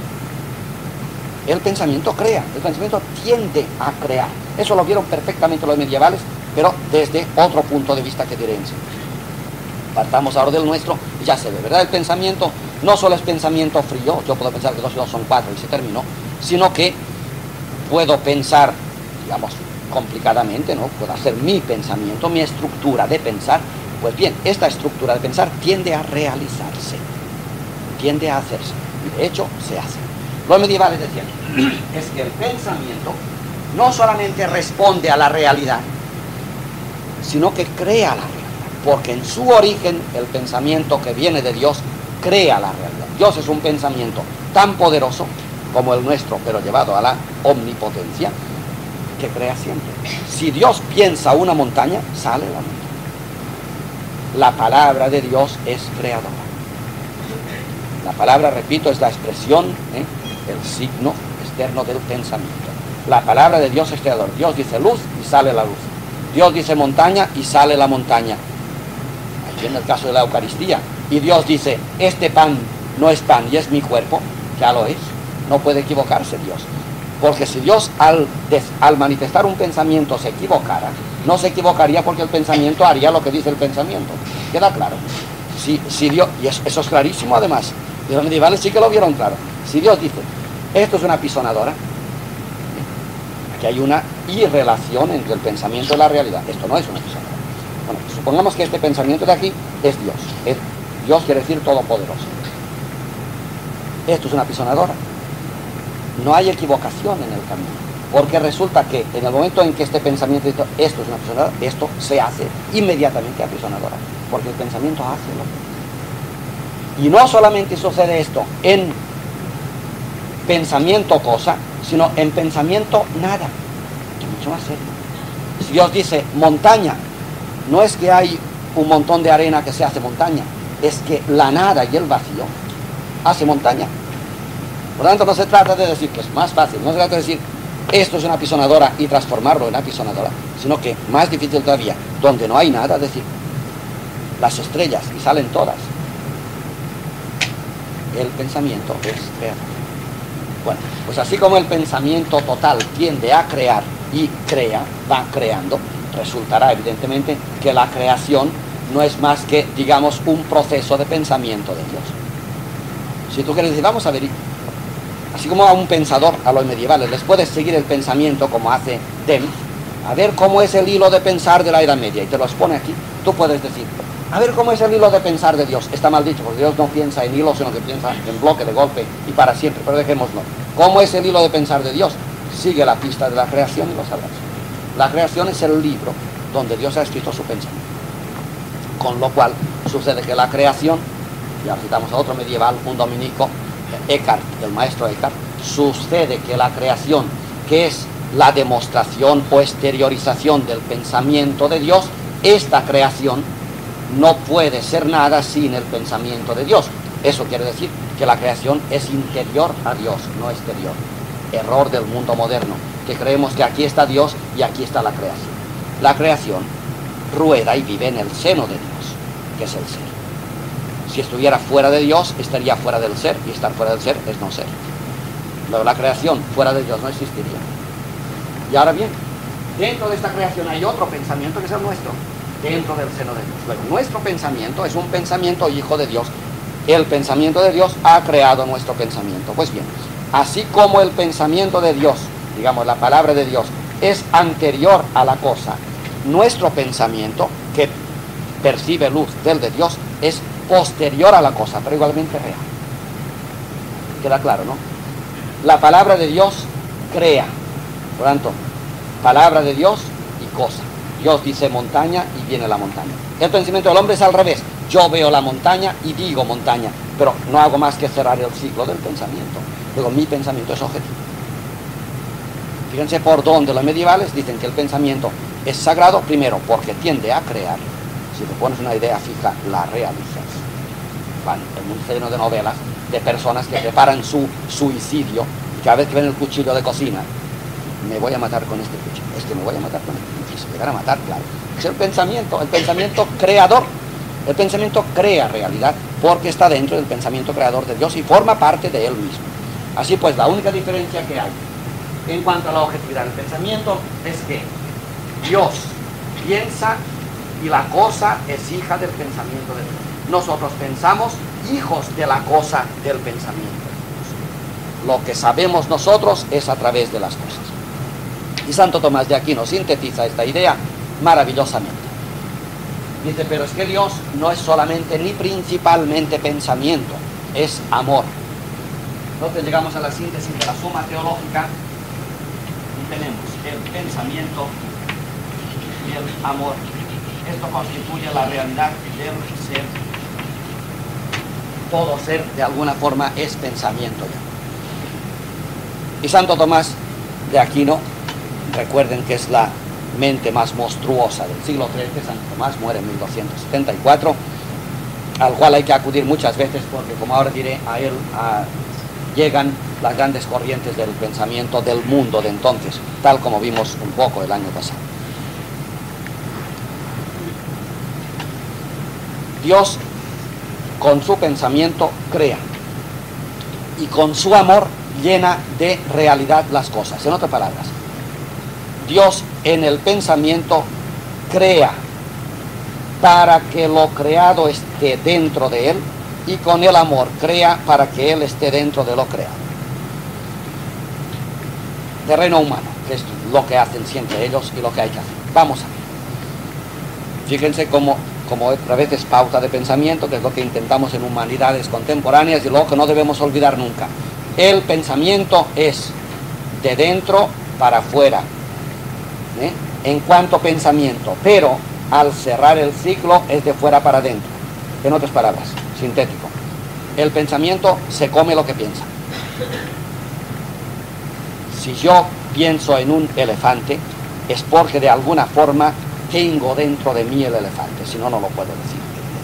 El pensamiento crea, el pensamiento tiende a crear. Eso lo vieron perfectamente los medievales, pero desde otro punto de vista que diré enseguida. Partamos ahora del nuestro y ya se ve, ¿verdad? El pensamiento no solo es pensamiento frío, yo puedo pensar que 2 y 2 son 4 y se terminó, sino que puedo pensar, digamos, complicadamente, ¿no? Puedo hacer mi pensamiento, mi estructura de pensar. Pues bien, esta estructura de pensar tiende a realizarse, tiende a hacerse, y de hecho se hace. Los medievales decían, es que el pensamiento no solamente responde a la realidad, sino que crea la realidad, porque en su origen el pensamiento que viene de Dios crea la realidad. Dios es un pensamiento tan poderoso como el nuestro, pero llevado a la omnipotencia, que crea siempre. Si Dios piensa una montaña, sale la montaña. La palabra de Dios es creadora. La palabra, repito, es la expresión, el signo externo del pensamiento. La palabra de Dios es creador. Dios dice luz y sale la luz. Dios dice montaña y sale la montaña. Aquí en el caso de la Eucaristía. Y Dios dice, este pan no es pan y es mi cuerpo, ya lo es. No puede equivocarse Dios. Porque si Dios al manifestar un pensamiento se equivocara, no se equivocaría porque el pensamiento haría lo que dice el pensamiento. ¿Queda claro? Si Dios, y eso es clarísimo además, y los medievales sí que lo vieron claro. Si Dios dice, esto es una pisonadora, aquí hay una irrelación entre el pensamiento y la realidad. Esto no es una pisonadora. Bueno, supongamos que este pensamiento de aquí es Dios. Dios quiere decir todopoderoso. Esto es una pisonadora. No hay equivocación en el camino, porque resulta que en el momento en que este pensamiento, esto es una pisonadora, esto se hace inmediatamente apisonadora, porque el pensamiento hace lo que dice. Y no solamente sucede esto en pensamiento cosa, sino en pensamiento nada, que es mucho más serio. Si Dios dice montaña, no es que hay un montón de arena que se hace montaña, es que la nada y el vacío hace montaña. Por lo tanto, no se trata de decir que es más fácil, no se trata de decir esto es una apisonadora y transformarlo en apisonadora, sino que más difícil todavía, donde no hay nada, decir las estrellas y salen todas. El pensamiento es crear. Bueno, pues así como el pensamiento total tiende a crear y crea, va creando, resultará evidentemente que la creación no es más que, digamos, un proceso de pensamiento de Dios. Si tú quieres decir, vamos a ver, así como a un pensador, a los medievales, les puedes seguir el pensamiento como hace Dempf, a ver cómo es el hilo de pensar de la Edad Media, y te lo expone aquí, tú puedes decir, a ver cómo es el hilo de pensar de Dios. Está mal dicho, porque Dios no piensa en hilo, sino que piensa en bloque, de golpe y para siempre, pero dejémoslo. ¿Cómo es el hilo de pensar de Dios? Sigue la pista de la creación y lo sabrás. La creación es el libro donde Dios ha escrito su pensamiento. Con lo cual, sucede que la creación, ya citamos a otro medieval, un dominico, Eckhart, el maestro Eckhart, sucede que la creación, que es la demostración o exteriorización del pensamiento de Dios, esta creación no puede ser nada sin el pensamiento de Dios. Eso quiere decir que la creación es interior a Dios, no exterior. Error del mundo moderno, que creemos que aquí está Dios y aquí está la creación. La creación rueda y vive en el seno de Dios, que es el ser. Si estuviera fuera de Dios, estaría fuera del ser, y estar fuera del ser es no ser. Luego la creación fuera de Dios no existiría. Y ahora bien, dentro de esta creación hay otro pensamiento que es el nuestro, dentro del seno de Dios. Luego, nuestro pensamiento es un pensamiento hijo de Dios. El pensamiento de Dios ha creado nuestro pensamiento. Pues bien, así como el pensamiento de Dios, digamos la palabra de Dios, es anterior a la cosa, nuestro pensamiento, que percibe luz del de Dios, es posterior a la cosa, pero igualmente real. Queda claro, ¿no? La palabra de Dios crea, por lo tanto, palabra de Dios y cosa. Dios dice montaña y viene la montaña. El pensamiento del hombre es al revés. Yo veo la montaña y digo montaña, pero no hago más que cerrar el ciclo del pensamiento. Luego mi pensamiento es objetivo. Fíjense por dónde los medievales dicen que el pensamiento es sagrado, primero, porque tiende a crear. Si te pones una idea fija, la realizas. Van en un seno de novelas de personas que preparan su suicidio y cada vez que ven el cuchillo de cocina, me voy a matar con este cuchillo, es que me voy a matar con este cuchillo, se llegar a matar, claro. Es el pensamiento creador. El pensamiento crea realidad porque está dentro del pensamiento creador de Dios y forma parte de Él mismo. Así pues, la única diferencia que hay en cuanto a la objetividad del pensamiento es que Dios piensa y la cosa es hija del pensamiento de Dios. Nosotros pensamos hijos de la cosa del pensamiento de Dios. Lo que sabemos nosotros es a través de las cosas. Y Santo Tomás de Aquino sintetiza esta idea maravillosamente. Dice, pero es que Dios no es solamente ni principalmente pensamiento, es amor. Entonces llegamos a la síntesis de la suma teológica y tenemos el pensamiento y el amor. Esto constituye la realidad del ser. Todo ser de alguna forma es pensamiento ya. Y Santo Tomás de Aquino, recuerden que es la mente más monstruosa del siglo XIII, Santo Tomás muere en 1274, al cual hay que acudir muchas veces porque, como ahora diré, a él llegan las grandes corrientes del pensamiento del mundo de entonces, tal como vimos un poco el año pasado. Dios con su pensamiento crea y con su amor llena de realidad las cosas. En otras palabras, Dios en el pensamiento crea para que lo creado esté dentro de Él y con el amor crea para que Él esté dentro de lo creado. Terreno humano, que es lo que hacen siempre ellos y lo que hay que hacer. Vamos a ver. Fíjense como otra vez es pauta de pensamiento, que es lo que intentamos en humanidades contemporáneas y lo que no debemos olvidar nunca. El pensamiento es de dentro para afuera, en cuanto pensamiento, pero al cerrar el ciclo es de fuera para adentro. En otras palabras, sintético, el pensamiento se come lo que piensa. Si yo pienso en un elefante, es porque de alguna forma tengo dentro de mí el elefante, si no, no lo puedo decir.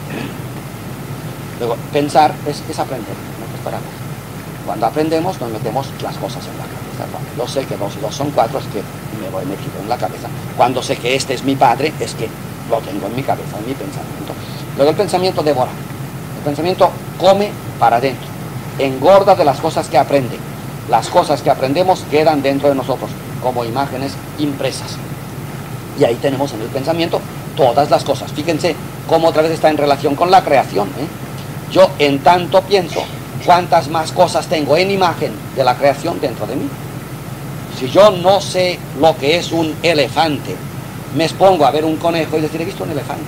Luego, pensar es aprender, en otras palabras. Cuando aprendemos nos metemos las cosas en la cabeza. Cuando yo sé que 2 y 2 son 4, es que me lo he metido en la cabeza. Cuando sé que este es mi padre, es que lo tengo en mi cabeza, en mi pensamiento. Luego el pensamiento devora. El pensamiento come para adentro. Engorda de las cosas que aprende. Las cosas que aprendemos quedan dentro de nosotros, como imágenes impresas. Y ahí tenemos en el pensamiento todas las cosas. Fíjense cómo otra vez está en relación con la creación. Yo en tanto pienso, ¿cuántas más cosas tengo en imagen de la creación dentro de mí? Si yo no sé lo que es un elefante, me expongo a ver un conejo y decir, he visto un elefante.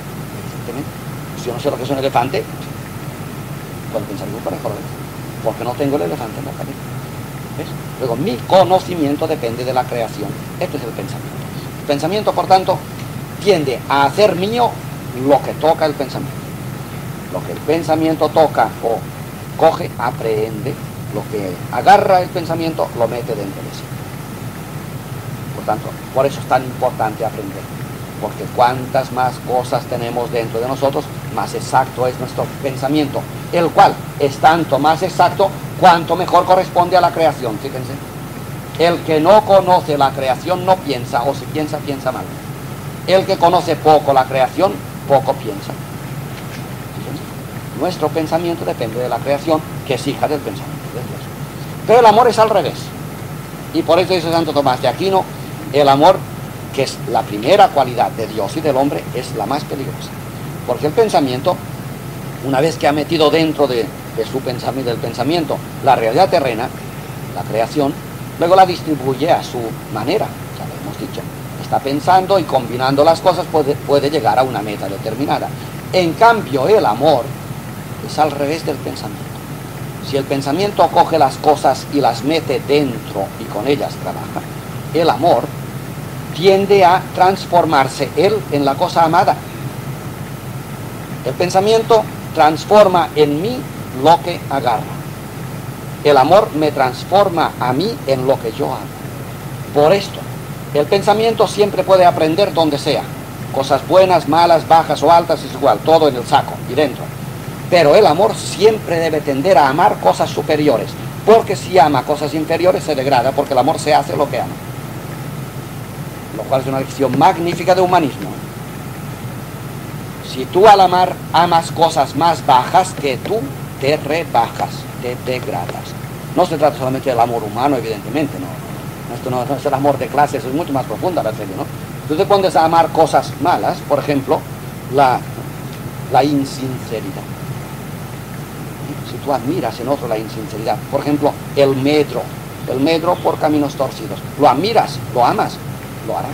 Si yo no sé lo que es un elefante, puedo pensar en un conejo, porque no tengo el elefante en la cabeza. ¿Ves? Luego, mi conocimiento depende de la creación. Esto es el pensamiento. El pensamiento, por tanto, tiende a hacer mío lo que toca el pensamiento. Lo que el pensamiento toca o coge, aprehende, lo que agarra el pensamiento lo mete dentro de sí. Por tanto, por eso es tan importante aprender, porque cuantas más cosas tenemos dentro de nosotros, más exacto es nuestro pensamiento, el cual es tanto más exacto cuanto mejor corresponde a la creación. Fíjense, el que no conoce la creación no piensa, o si piensa, piensa mal. El que conoce poco la creación, poco piensa. Fíjense, nuestro pensamiento depende de la creación, que es hija del pensamiento de Dios. Pero el amor es al revés, y por eso dice Santo Tomás de Aquino, el amor, que es la primera cualidad de Dios y del hombre, es la más peligrosa. Porque el pensamiento, una vez que ha metido dentro de su pensamiento, del pensamiento, la realidad terrena, la creación, luego la distribuye a su manera, ya lo hemos dicho. Está pensando y combinando las cosas, puede llegar a una meta determinada. En cambio, el amor es al revés del pensamiento. Si el pensamiento coge las cosas y las mete dentro y con ellas trabaja, el amor tiende a transformarse él en la cosa amada. El pensamiento transforma en mí lo que agarra. El amor me transforma a mí en lo que yo amo. Por esto, El pensamiento siempre puede aprender donde sea. Cosas buenas, malas, bajas o altas, es igual, todo en el saco y dentro. Pero el amor siempre debe tender a amar cosas superiores, porque si ama cosas inferiores se degrada, porque el amor se hace lo que ama. Lo cual es una lección magnífica de humanismo. Si tú al amar amas cosas más bajas, que tú te rebajas, te degradas. No se trata solamente del amor humano, evidentemente, no. Esto no es el amor de clases, es mucho más profunda la serie, ¿no? Tú te pones a amar cosas malas, por ejemplo, la insinceridad. Si tú admiras en otro la insinceridad, por ejemplo, el medro por caminos torcidos, lo admiras, lo amas, lo harás.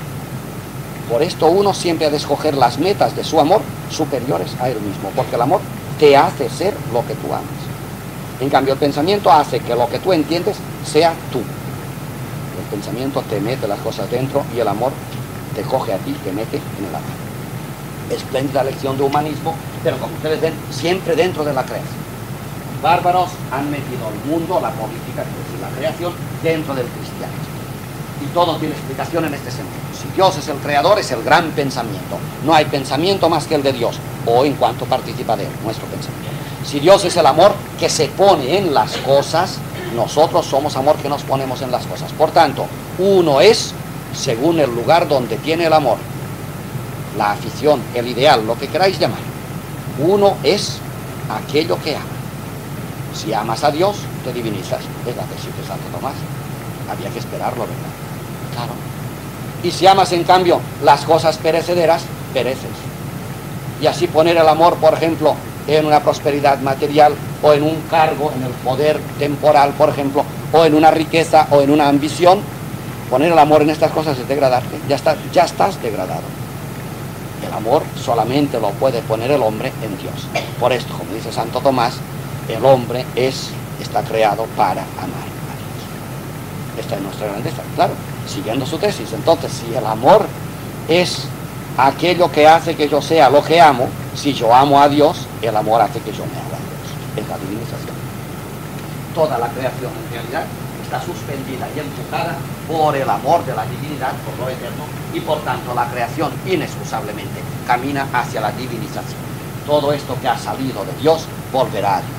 Por esto uno siempre ha de escoger las metas de su amor superiores a él mismo, porque el amor te hace ser lo que tú amas. En cambio, el pensamiento hace que lo que tú entiendes sea tú. El pensamiento te mete las cosas dentro y el amor te coge a ti, te mete en el amor. Espléndida lección de humanismo, pero como ustedes ven, siempre dentro de la creación. Bárbaros han metido el mundo, la política, es decir, la creación, dentro del cristianismo. Y todo tiene explicación en este sentido. Si Dios es el creador, es el gran pensamiento. No hay pensamiento más que el de Dios, o en cuanto participa de él, nuestro pensamiento. Si Dios es el amor que se pone en las cosas, nosotros somos amor que nos ponemos en las cosas. Por tanto, uno es según el lugar donde tiene el amor, la afición, el ideal, lo que queráis llamar. Uno es aquello que ama. Si amas a Dios, te divinizas. Es la tesis de Santo Tomás. Había que esperarlo, ¿verdad? Claro. Y si amas, en cambio, las cosas perecederas, pereces. Y así poner el amor, por ejemplo, en una prosperidad material, o en un cargo, en el poder temporal, por ejemplo, o en una riqueza, o en una ambición, poner el amor en estas cosas es degradarte. Ya estás degradado. El amor solamente lo puede poner el hombre en Dios. Por esto, como dice Santo Tomás, el hombre está creado para amar a Dios. Esta es nuestra grandeza, claro, siguiendo su tesis. Entonces, si el amor es aquello que hace que yo sea lo que amo, si yo amo a Dios, el amor hace que yo me haga a Dios. Es la divinización. Toda la creación, en realidad, está suspendida y empujada por el amor de la divinidad, por lo eterno, y por tanto la creación inexcusablemente camina hacia la divinización. Todo esto que ha salido de Dios volverá a Dios.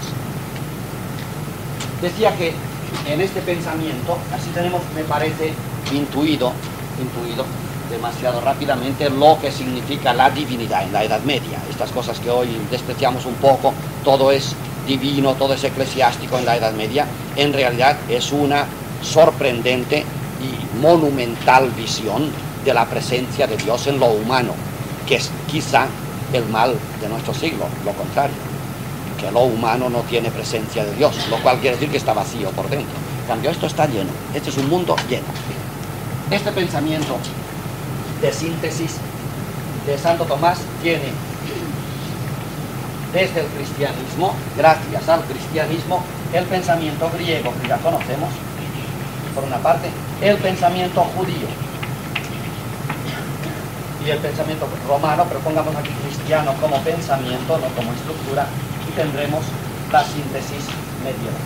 Decía que en este pensamiento, así tenemos, me parece, intuido demasiado rápidamente lo que significa la divinidad en la Edad Media. Estas cosas que hoy despreciamos un poco, todo es divino, todo es eclesiástico en la Edad Media, en realidad es una sorprendente y monumental visión de la presencia de Dios en lo humano, que es quizá el mal de nuestro siglo, lo contrario, que lo humano no tiene presencia de Dios, lo cual quiere decir que está vacío por dentro. En cambio, esto está lleno, este es un mundo lleno. Este pensamiento de síntesis de Santo Tomás tiene desde el cristianismo, gracias al cristianismo, el pensamiento griego que ya conocemos, por una parte, el pensamiento judío y el pensamiento romano, pero pongamos aquí cristiano como pensamiento, no como estructura, y tendremos la síntesis medieval.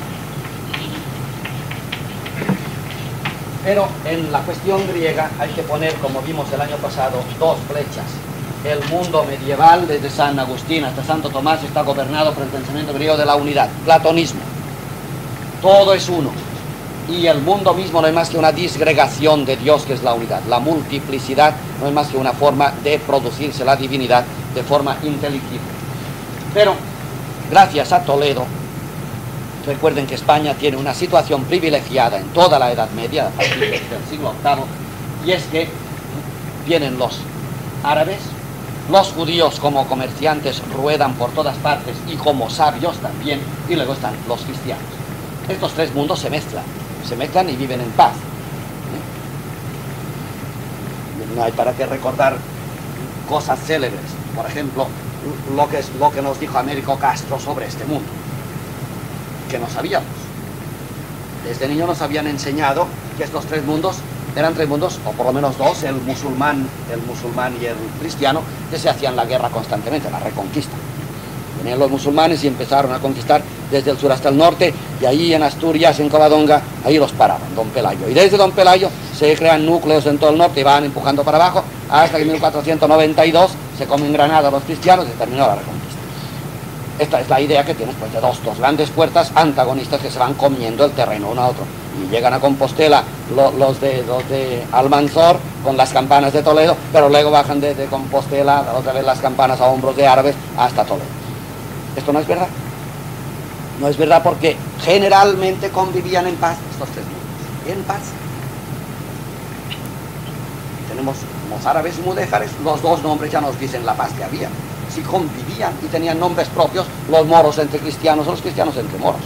Pero en la cuestión griega hay que poner, como vimos el año pasado, dos flechas. El mundo medieval, desde San Agustín hasta Santo Tomás, está gobernado por el pensamiento griego de la unidad, platonismo. Todo es uno. Y el mundo mismo no es más que una disgregación de Dios, que es la unidad. La multiplicidad no es más que una forma de producirse la divinidad de forma inteligible. Pero, gracias a Toledo, recuerden que España tiene una situación privilegiada en toda la Edad Media, a partir del siglo VIII, y es que vienen los árabes, los judíos como comerciantes ruedan por todas partes y como sabios también, y luego están los cristianos. Estos tres mundos se mezclan y viven en paz. No hay para qué recordar cosas célebres, por ejemplo, lo que nos dijo Américo Castro sobre este mundo, que no sabíamos. Desde niño nos habían enseñado que estos tres mundos eran tres mundos, o por lo menos dos, el musulmán y el cristiano, que se hacían la guerra constantemente, la reconquista. Venían los musulmanes y empezaron a conquistar desde el sur hasta el norte, y ahí en Asturias, en Covadonga, ahí los paraban, Don Pelayo. Y desde Don Pelayo se crean núcleos en todo el norte y van empujando para abajo, hasta que en 1492 se comen Granada los cristianos y terminó la Reconquista. Esta es la idea que tienes, pues, de dos grandes fuerzas antagonistas que se van comiendo el terreno uno a otro. Y llegan a Compostela los de Almanzor con las campanas de Toledo, pero luego bajan de Compostela, otra vez las campanas a hombros de árabes hasta Toledo. Esto no es verdad. No es verdad, porque generalmente convivían en paz estos tres mundos. En paz. Tenemos mozárabes y mudéjares, los dos nombres ya nos dicen la paz que había. Si convivían y tenían nombres propios, los moros entre cristianos o los cristianos entre moros.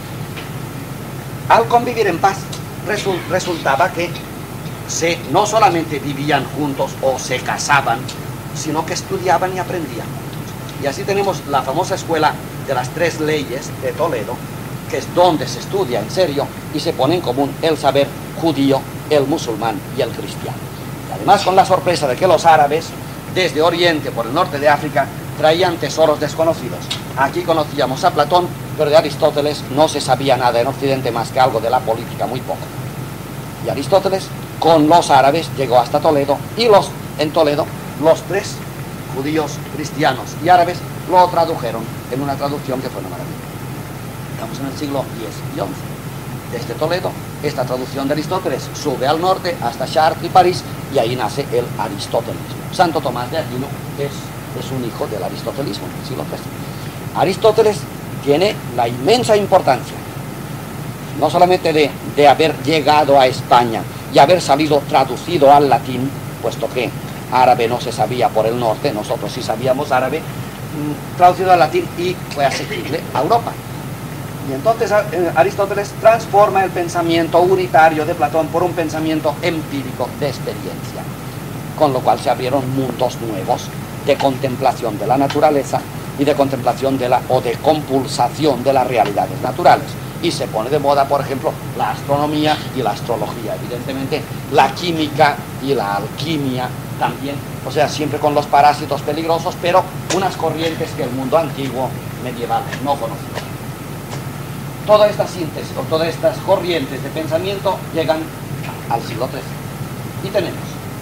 Al convivir en paz, resultaba que no solamente vivían juntos o se casaban, sino que estudiaban y aprendían juntos. Y así tenemos la famosa escuela de las tres leyes de Toledo, que es donde se estudia en serio y se pone en común el saber judío, el musulmán y el cristiano. Y además, con la sorpresa de que los árabes, desde Oriente por el norte de África, traían tesoros desconocidos. Aquí conocíamos a Platón, pero de Aristóteles no se sabía nada en Occidente más que algo de la política, muy poco. Y Aristóteles, con los árabes, llegó hasta Toledo, y en Toledo, los tres judíos, cristianos y árabes, lo tradujeron en una traducción que fue una maravilla. Estamos en el siglo X y XI. Desde Toledo, esta traducción de Aristóteles sube al norte hasta Chartres y París, y ahí nace el aristotelismo. Santo Tomás de Aquino es un hijo del aristotelismo del siglo III. Aristóteles tiene la inmensa importancia, no solamente de haber llegado a España y haber salido traducido al latín, puesto que árabe no se sabía por el norte, nosotros sí sabíamos árabe, traducido al latín, y fue asequible a Europa. Y entonces Aristóteles transforma el pensamiento unitario de Platón por un pensamiento empírico de experiencia, con lo cual se abrieron mundos nuevos de contemplación de la naturaleza y de contemplación o de compulsación de las realidades naturales. Y se pone de moda, por ejemplo, la astronomía y la astrología, evidentemente la química y la alquimia también, o sea, siempre con los parásitos peligrosos, pero unas corrientes que el mundo antiguo medieval no conocía. Toda esta síntesis o todas estas corrientes de pensamiento llegan al siglo XIII. Y tenemos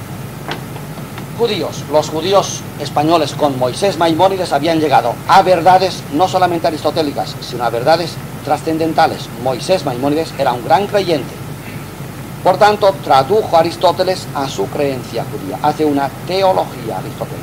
judíos. Los judíos españoles con Moisés Maimónides habían llegado a verdades no solamente aristotélicas, sino a verdades trascendentales. Moisés Maimónides era un gran creyente. Por tanto, tradujo a Aristóteles a su creencia judía. Hace una teología aristotélica.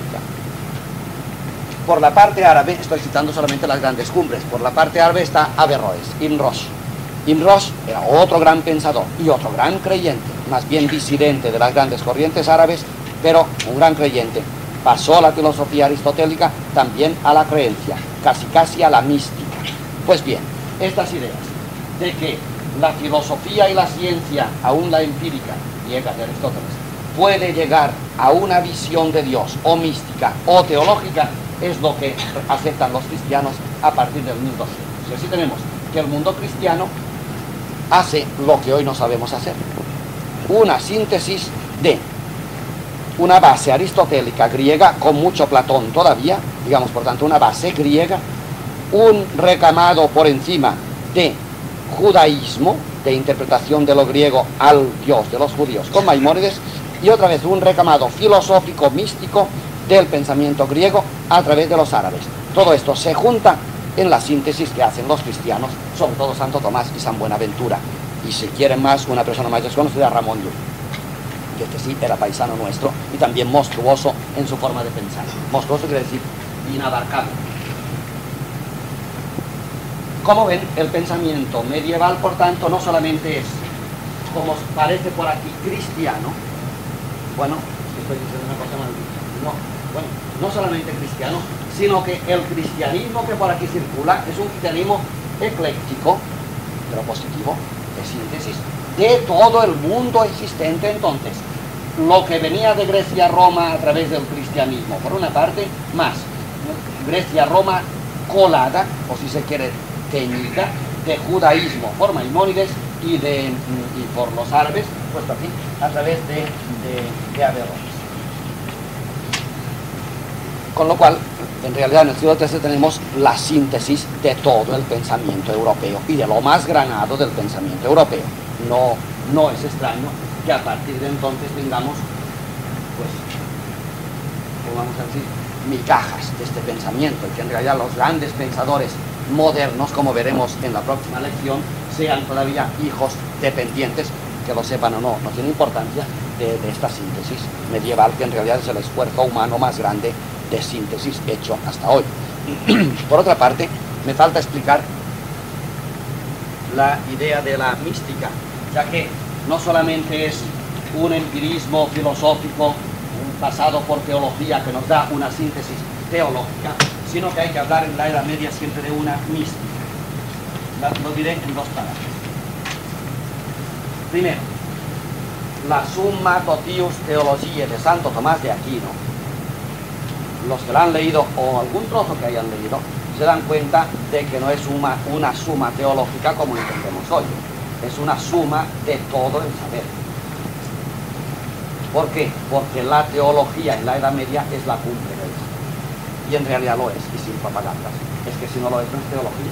Por la parte árabe, estoy citando solamente las grandes cumbres, por la parte árabe está Averroes, Ibn Rushd. Ibn Rushd era otro gran pensador y otro gran creyente, más bien disidente de las grandes corrientes árabes, pero un gran creyente. Pasó la filosofía aristotélica también a la creencia, casi a la mística. Pues bien, estas ideas de que la filosofía y la ciencia, aún la empírica, griega de Aristóteles, puede llegar a una visión de Dios, o mística, o teológica, es lo que aceptan los cristianos a partir del 1200. Y así tenemos que el mundo cristiano hace lo que hoy no sabemos hacer: una síntesis de una base aristotélica griega con mucho Platón todavía, digamos, por tanto, una base griega, un recamado por encima de judaísmo, de interpretación de lo griego al Dios de los judíos con Maimónides, y otra vez un recamado filosófico místico del pensamiento griego a través de los árabes. Todo esto se junta en la síntesis que hacen los cristianos, sobre todo Santo Tomás y San Buenaventura, y si quieren más, una persona más desconocida, Ramón Llull, que este sí era paisano nuestro y también monstruoso en su forma de pensar. Monstruoso quiere decir inabarcable. Como ven, el pensamiento medieval, por tanto, no solamente es, como parece por aquí, cristiano. Bueno, estoy diciendo una cosa maldita. No solamente cristiano, sino que el cristianismo que por aquí circula es un cristianismo ecléctico, pero positivo, de síntesis de todo el mundo existente entonces. Lo que venía de Grecia-Roma a través del cristianismo, por una parte, más Grecia-Roma colada, o si se quiere, teñida de judaísmo por Maimónides y por los árabes, puesto aquí, a través de Averroes. Con lo cual, en realidad en el siglo XIII tenemos la síntesis de todo el pensamiento europeo y de lo más granado del pensamiento europeo. No es extraño que a partir de entonces tengamos, pues, ¿cómo vamos a decir?, migajas de este pensamiento, y que en realidad los grandes pensadores modernos, como veremos en la próxima lección, sean todavía hijos dependientes, que lo sepan o no, no tiene importancia, de esta síntesis medieval, que en realidad es el esfuerzo humano más grande de síntesis hecho hasta hoy. Por otra parte, me falta explicar la idea de la mística, ya que no solamente es un empirismo filosófico basado por teología que nos da una síntesis teológica, sino que hay que hablar en la Edad Media siempre de una mística. Lo diré en dos palabras. Primero, la Summa Totius Theologiae de Santo Tomás de Aquino. Los que la han leído, o algún trozo que hayan leído, se dan cuenta de que no es una suma teológica como entendemos hoy. Es una suma de todo el saber. ¿Por qué? Porque la teología en la Edad Media es la cumbre del saber. Y en realidad lo es, y sin propagandas. Es que si no lo es, no es teología.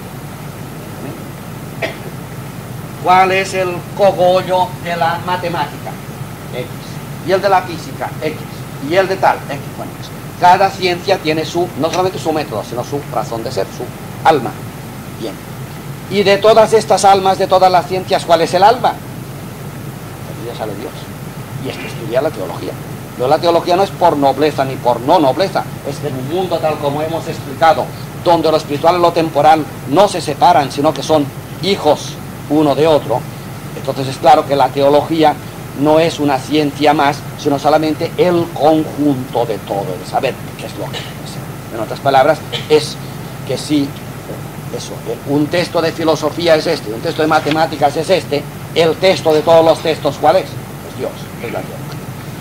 ¿Cuál es el cogollo de la matemática? X. Y el de la física, X. Y el de tal, X. Bueno, pues, cada ciencia tiene su, no solamente su método, sino su razón de ser, su alma. Bien. Y de todas estas almas, de todas las ciencias, ¿cuál es el alma? Pues ya sale Dios. Y es que estudia la teología. Pero la teología no es por nobleza ni por no nobleza. Es que en un mundo tal como hemos explicado, donde lo espiritual y lo temporal no se separan, sino que son hijos uno de otro, entonces es claro que la teología no es una ciencia más, sino solamente el conjunto de todo el saber, que es lo que es. En otras palabras, es que si un texto de filosofía es este, un texto de matemáticas es este, el texto de todos los textos, ¿cuál es? Pues Dios, es la teología.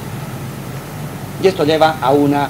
Y esto lleva a una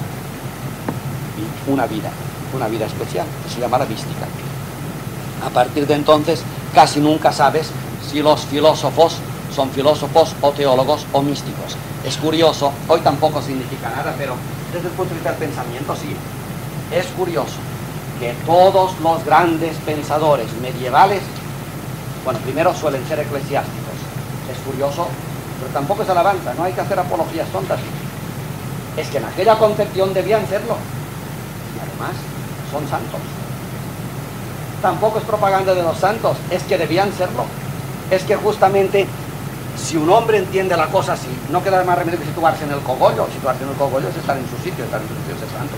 vida especial, que se llama la mística. A partir de entonces, casi nunca sabes si los filósofos son filósofos o teólogos o místicos. Es curioso, hoy tampoco significa nada, pero desde el punto de vista del pensamiento sí. Es curioso que todos los grandes pensadores medievales, bueno, primero suelen ser eclesiásticos. Es curioso, pero tampoco es alabanza, no hay que hacer apologías tontas. Es que en aquella concepción debían serlo. Y además son santos. Tampoco es propaganda de los santos, es que debían serlo. Es que justamente, si un hombre entiende la cosa así, no queda más remedio que situarse en el cogollo. Situarse en el cogollo es estar en su sitio, estar en su sitio es ser santo.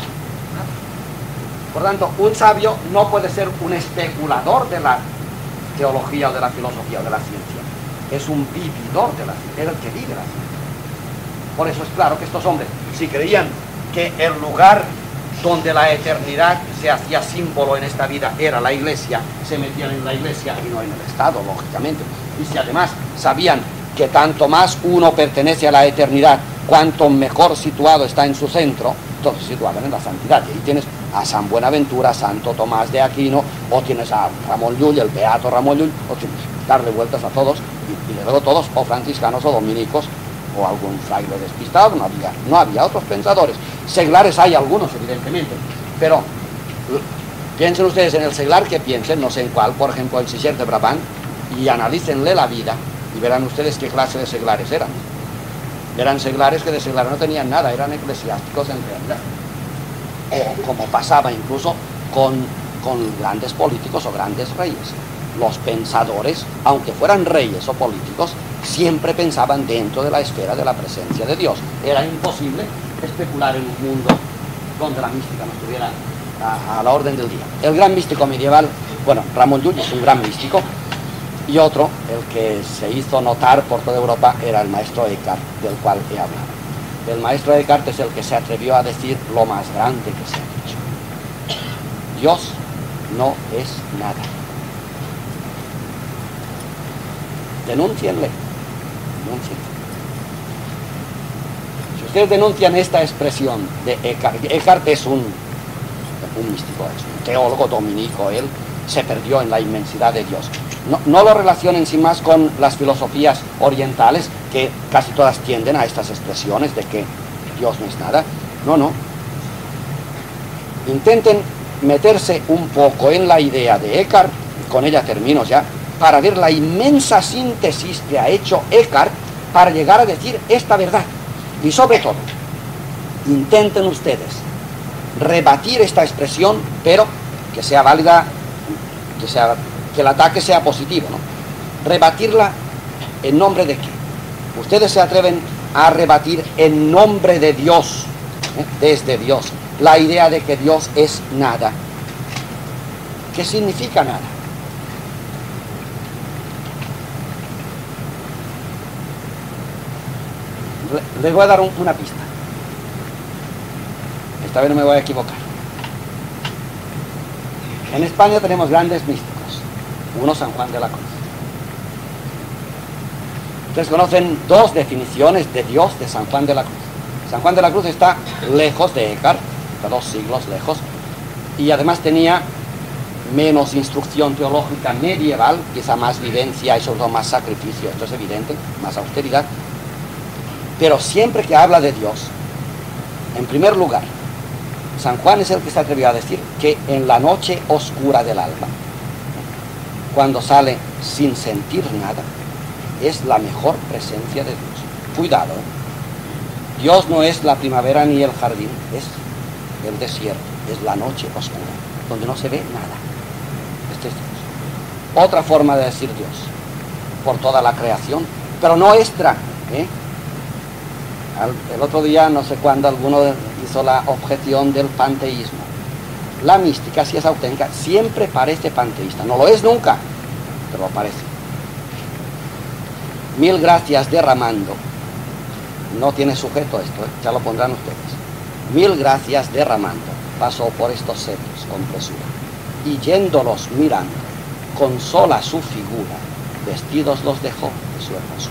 Por tanto, un sabio no puede ser un especulador de la teología o de la filosofía o de la ciencia. Es un vividor de la ciencia, es el que vive la ciencia. Por eso es claro que estos hombres, si creían que el lugar donde la eternidad se hacía símbolo en esta vida era la iglesia, se metían en la iglesia y no en el Estado, lógicamente. Y si además sabían que tanto más uno pertenece a la eternidad, cuanto mejor situado está en su centro, entonces se situaban en la santidad. Y ahí tienes a San Buenaventura, Santo Tomás de Aquino, o tienes a Ramón Llull, el beato Ramón Llull, o tienes que darle vueltas a todos, y luego todos, o franciscanos o dominicos, o algún fraile despistado. No había otros pensadores. Seglares hay algunos, evidentemente, pero piensen ustedes en el seglar que piensen, no sé en cuál, por ejemplo el Sicher de Brabant, y analícenle la vida y verán ustedes qué clase de seglares eran. Eran seglares que de seglares no tenían nada, eran eclesiásticos en realidad. O como pasaba incluso con grandes políticos o grandes reyes. Los pensadores, aunque fueran reyes o políticos, siempre pensaban dentro de la esfera de la presencia de Dios. Era imposible especular en un mundo donde la mística no estuviera a la orden del día. El gran místico medieval, bueno, Ramón Llull es un gran místico, y otro, el que se hizo notar por toda Europa, era el maestro Eckhart, del cual he hablado. El maestro Eckhart es el que se atrevió a decir lo más grande que se ha dicho: Dios no es nada. Denúncienle. Si ustedes denuncian esta expresión de Eckhart, Eckhart es un místico, es un teólogo dominico, él se perdió en la inmensidad de Dios. No lo relacionen sin más con las filosofías orientales, que casi todas tienden a estas expresiones de que Dios no es nada. No. Intenten meterse un poco en la idea de Eckhart, y con ella termino ya, para ver la inmensa síntesis que ha hecho Eckhart para llegar a decir esta verdad. Y sobre todo, intenten ustedes rebatir esta expresión, pero que sea válida, que el ataque sea positivo, ¿no? Rebatirla en nombre de qué. Ustedes se atreven a rebatir en nombre de Dios, desde Dios, la idea de que Dios es nada. ¿Qué significa nada? Les voy a dar una pista. Esta vez no me voy a equivocar. En España tenemos grandes místicos. Uno, San Juan de la Cruz. Ustedes conocen dos definiciones de Dios de San Juan de la Cruz. San Juan de la Cruz está lejos de Eckhart, está 2 siglos lejos, y además tenía menos instrucción teológica medieval, quizá más vivencia y sobre todo más sacrificio, esto es evidente, más austeridad. Pero siempre que habla de Dios, en primer lugar, San Juan es el que se atrevió a decir que en la noche oscura del alma, cuando sale sin sentir nada, es la mejor presencia de Dios. Cuidado, ¿eh? Dios no es la primavera ni el jardín, es el desierto, es la noche oscura, donde no se ve nada. Este es Dios. Otra forma de decir Dios, por toda la creación, pero no extra, ¿eh? El otro día, no sé cuándo, alguno hizo la objeción del panteísmo. La mística, si es auténtica, siempre parece panteísta. No lo es nunca, pero lo parece. Mil gracias derramando. No tiene sujeto esto, ya lo pondrán ustedes. Mil gracias derramando. Pasó por estos setos con presura. Y yéndolos mirando, con sola su figura, vestidos los dejó de su hermosura.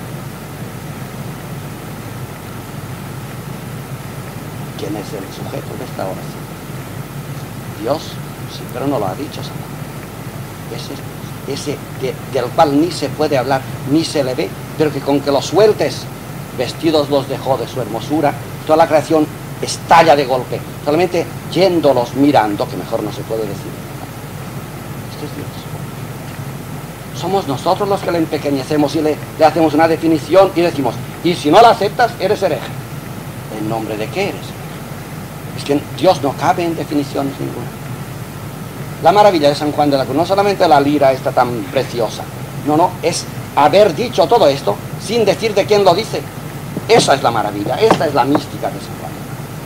¿Quién es el sujeto de esta oración? Dios, sí, pero no lo ha dicho San Juan. Ese es Dios, ese del cual ni se puede hablar, ni se le ve, pero que con que lo sueltes, vestidos los dejó de su hermosura, toda la creación estalla de golpe, solamente yéndolos mirando, que mejor no se puede decir. Este es Dios. Somos nosotros los que le empequeñecemos y le hacemos una definición y decimos, y si no la aceptas, eres hereje. ¿En nombre de qué eres? Es que Dios no cabe en definiciones ninguna. La maravilla de San Juan de la Cruz, no solamente la lira esta tan preciosa, no, es haber dicho todo esto sin decir de quién lo dice. Esa es la maravilla, esta es la mística de San Juan.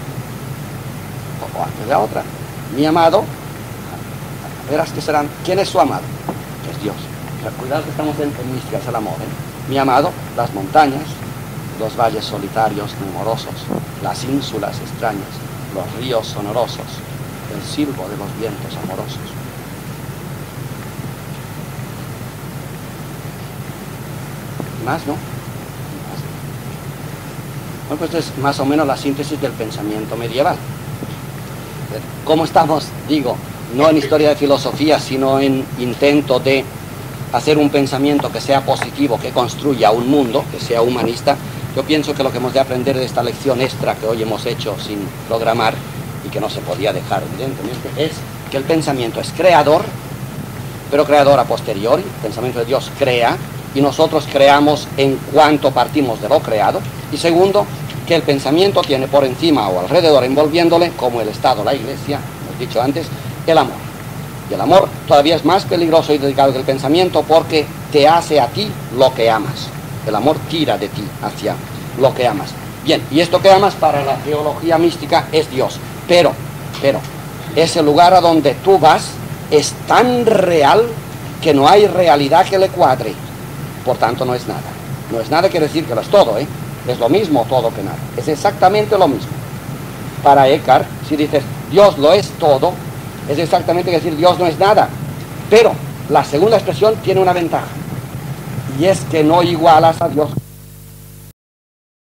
O antes de la otra, mi amado, verás que serán, ¿quién es su amado? Es Dios. Pero cuidado que estamos en mística, es el amor, ¿eh? Mi amado, las montañas, los valles solitarios nemorosos, las ínsulas extrañas, los ríos sonorosos, el silbo de los vientos amorosos. ¿Y más, no? Bueno, pues es más o menos la síntesis del pensamiento medieval. ¿Cómo estamos? Digo, no en historia de filosofía, sino en intento de hacer un pensamiento que sea positivo, que construya un mundo, que sea humanista. Yo pienso que lo que hemos de aprender de esta lección extra que hoy hemos hecho sin programar y que no se podía dejar evidentemente, es que el pensamiento es creador, pero creador a posteriori. El pensamiento de Dios crea y nosotros creamos en cuanto partimos de lo creado. Y segundo, que el pensamiento tiene por encima o alrededor envolviéndole, como el Estado, la Iglesia, hemos dicho antes, el amor. Y el amor todavía es más peligroso y delicado que el pensamiento porque te hace a ti lo que amas. El amor tira de ti hacia lo que amas. Bien, y esto que amas para la teología mística es Dios. Pero, ese lugar a donde tú vas es tan real que no hay realidad que le cuadre. Por tanto, no es nada. No es nada quiere decir que lo es todo, ¿eh? Es lo mismo todo que nada. Es exactamente lo mismo. Para Eckhart, si dices Dios lo es todo, es exactamente decir Dios no es nada. Pero la segunda expresión tiene una ventaja. Y es que no igualas a Dios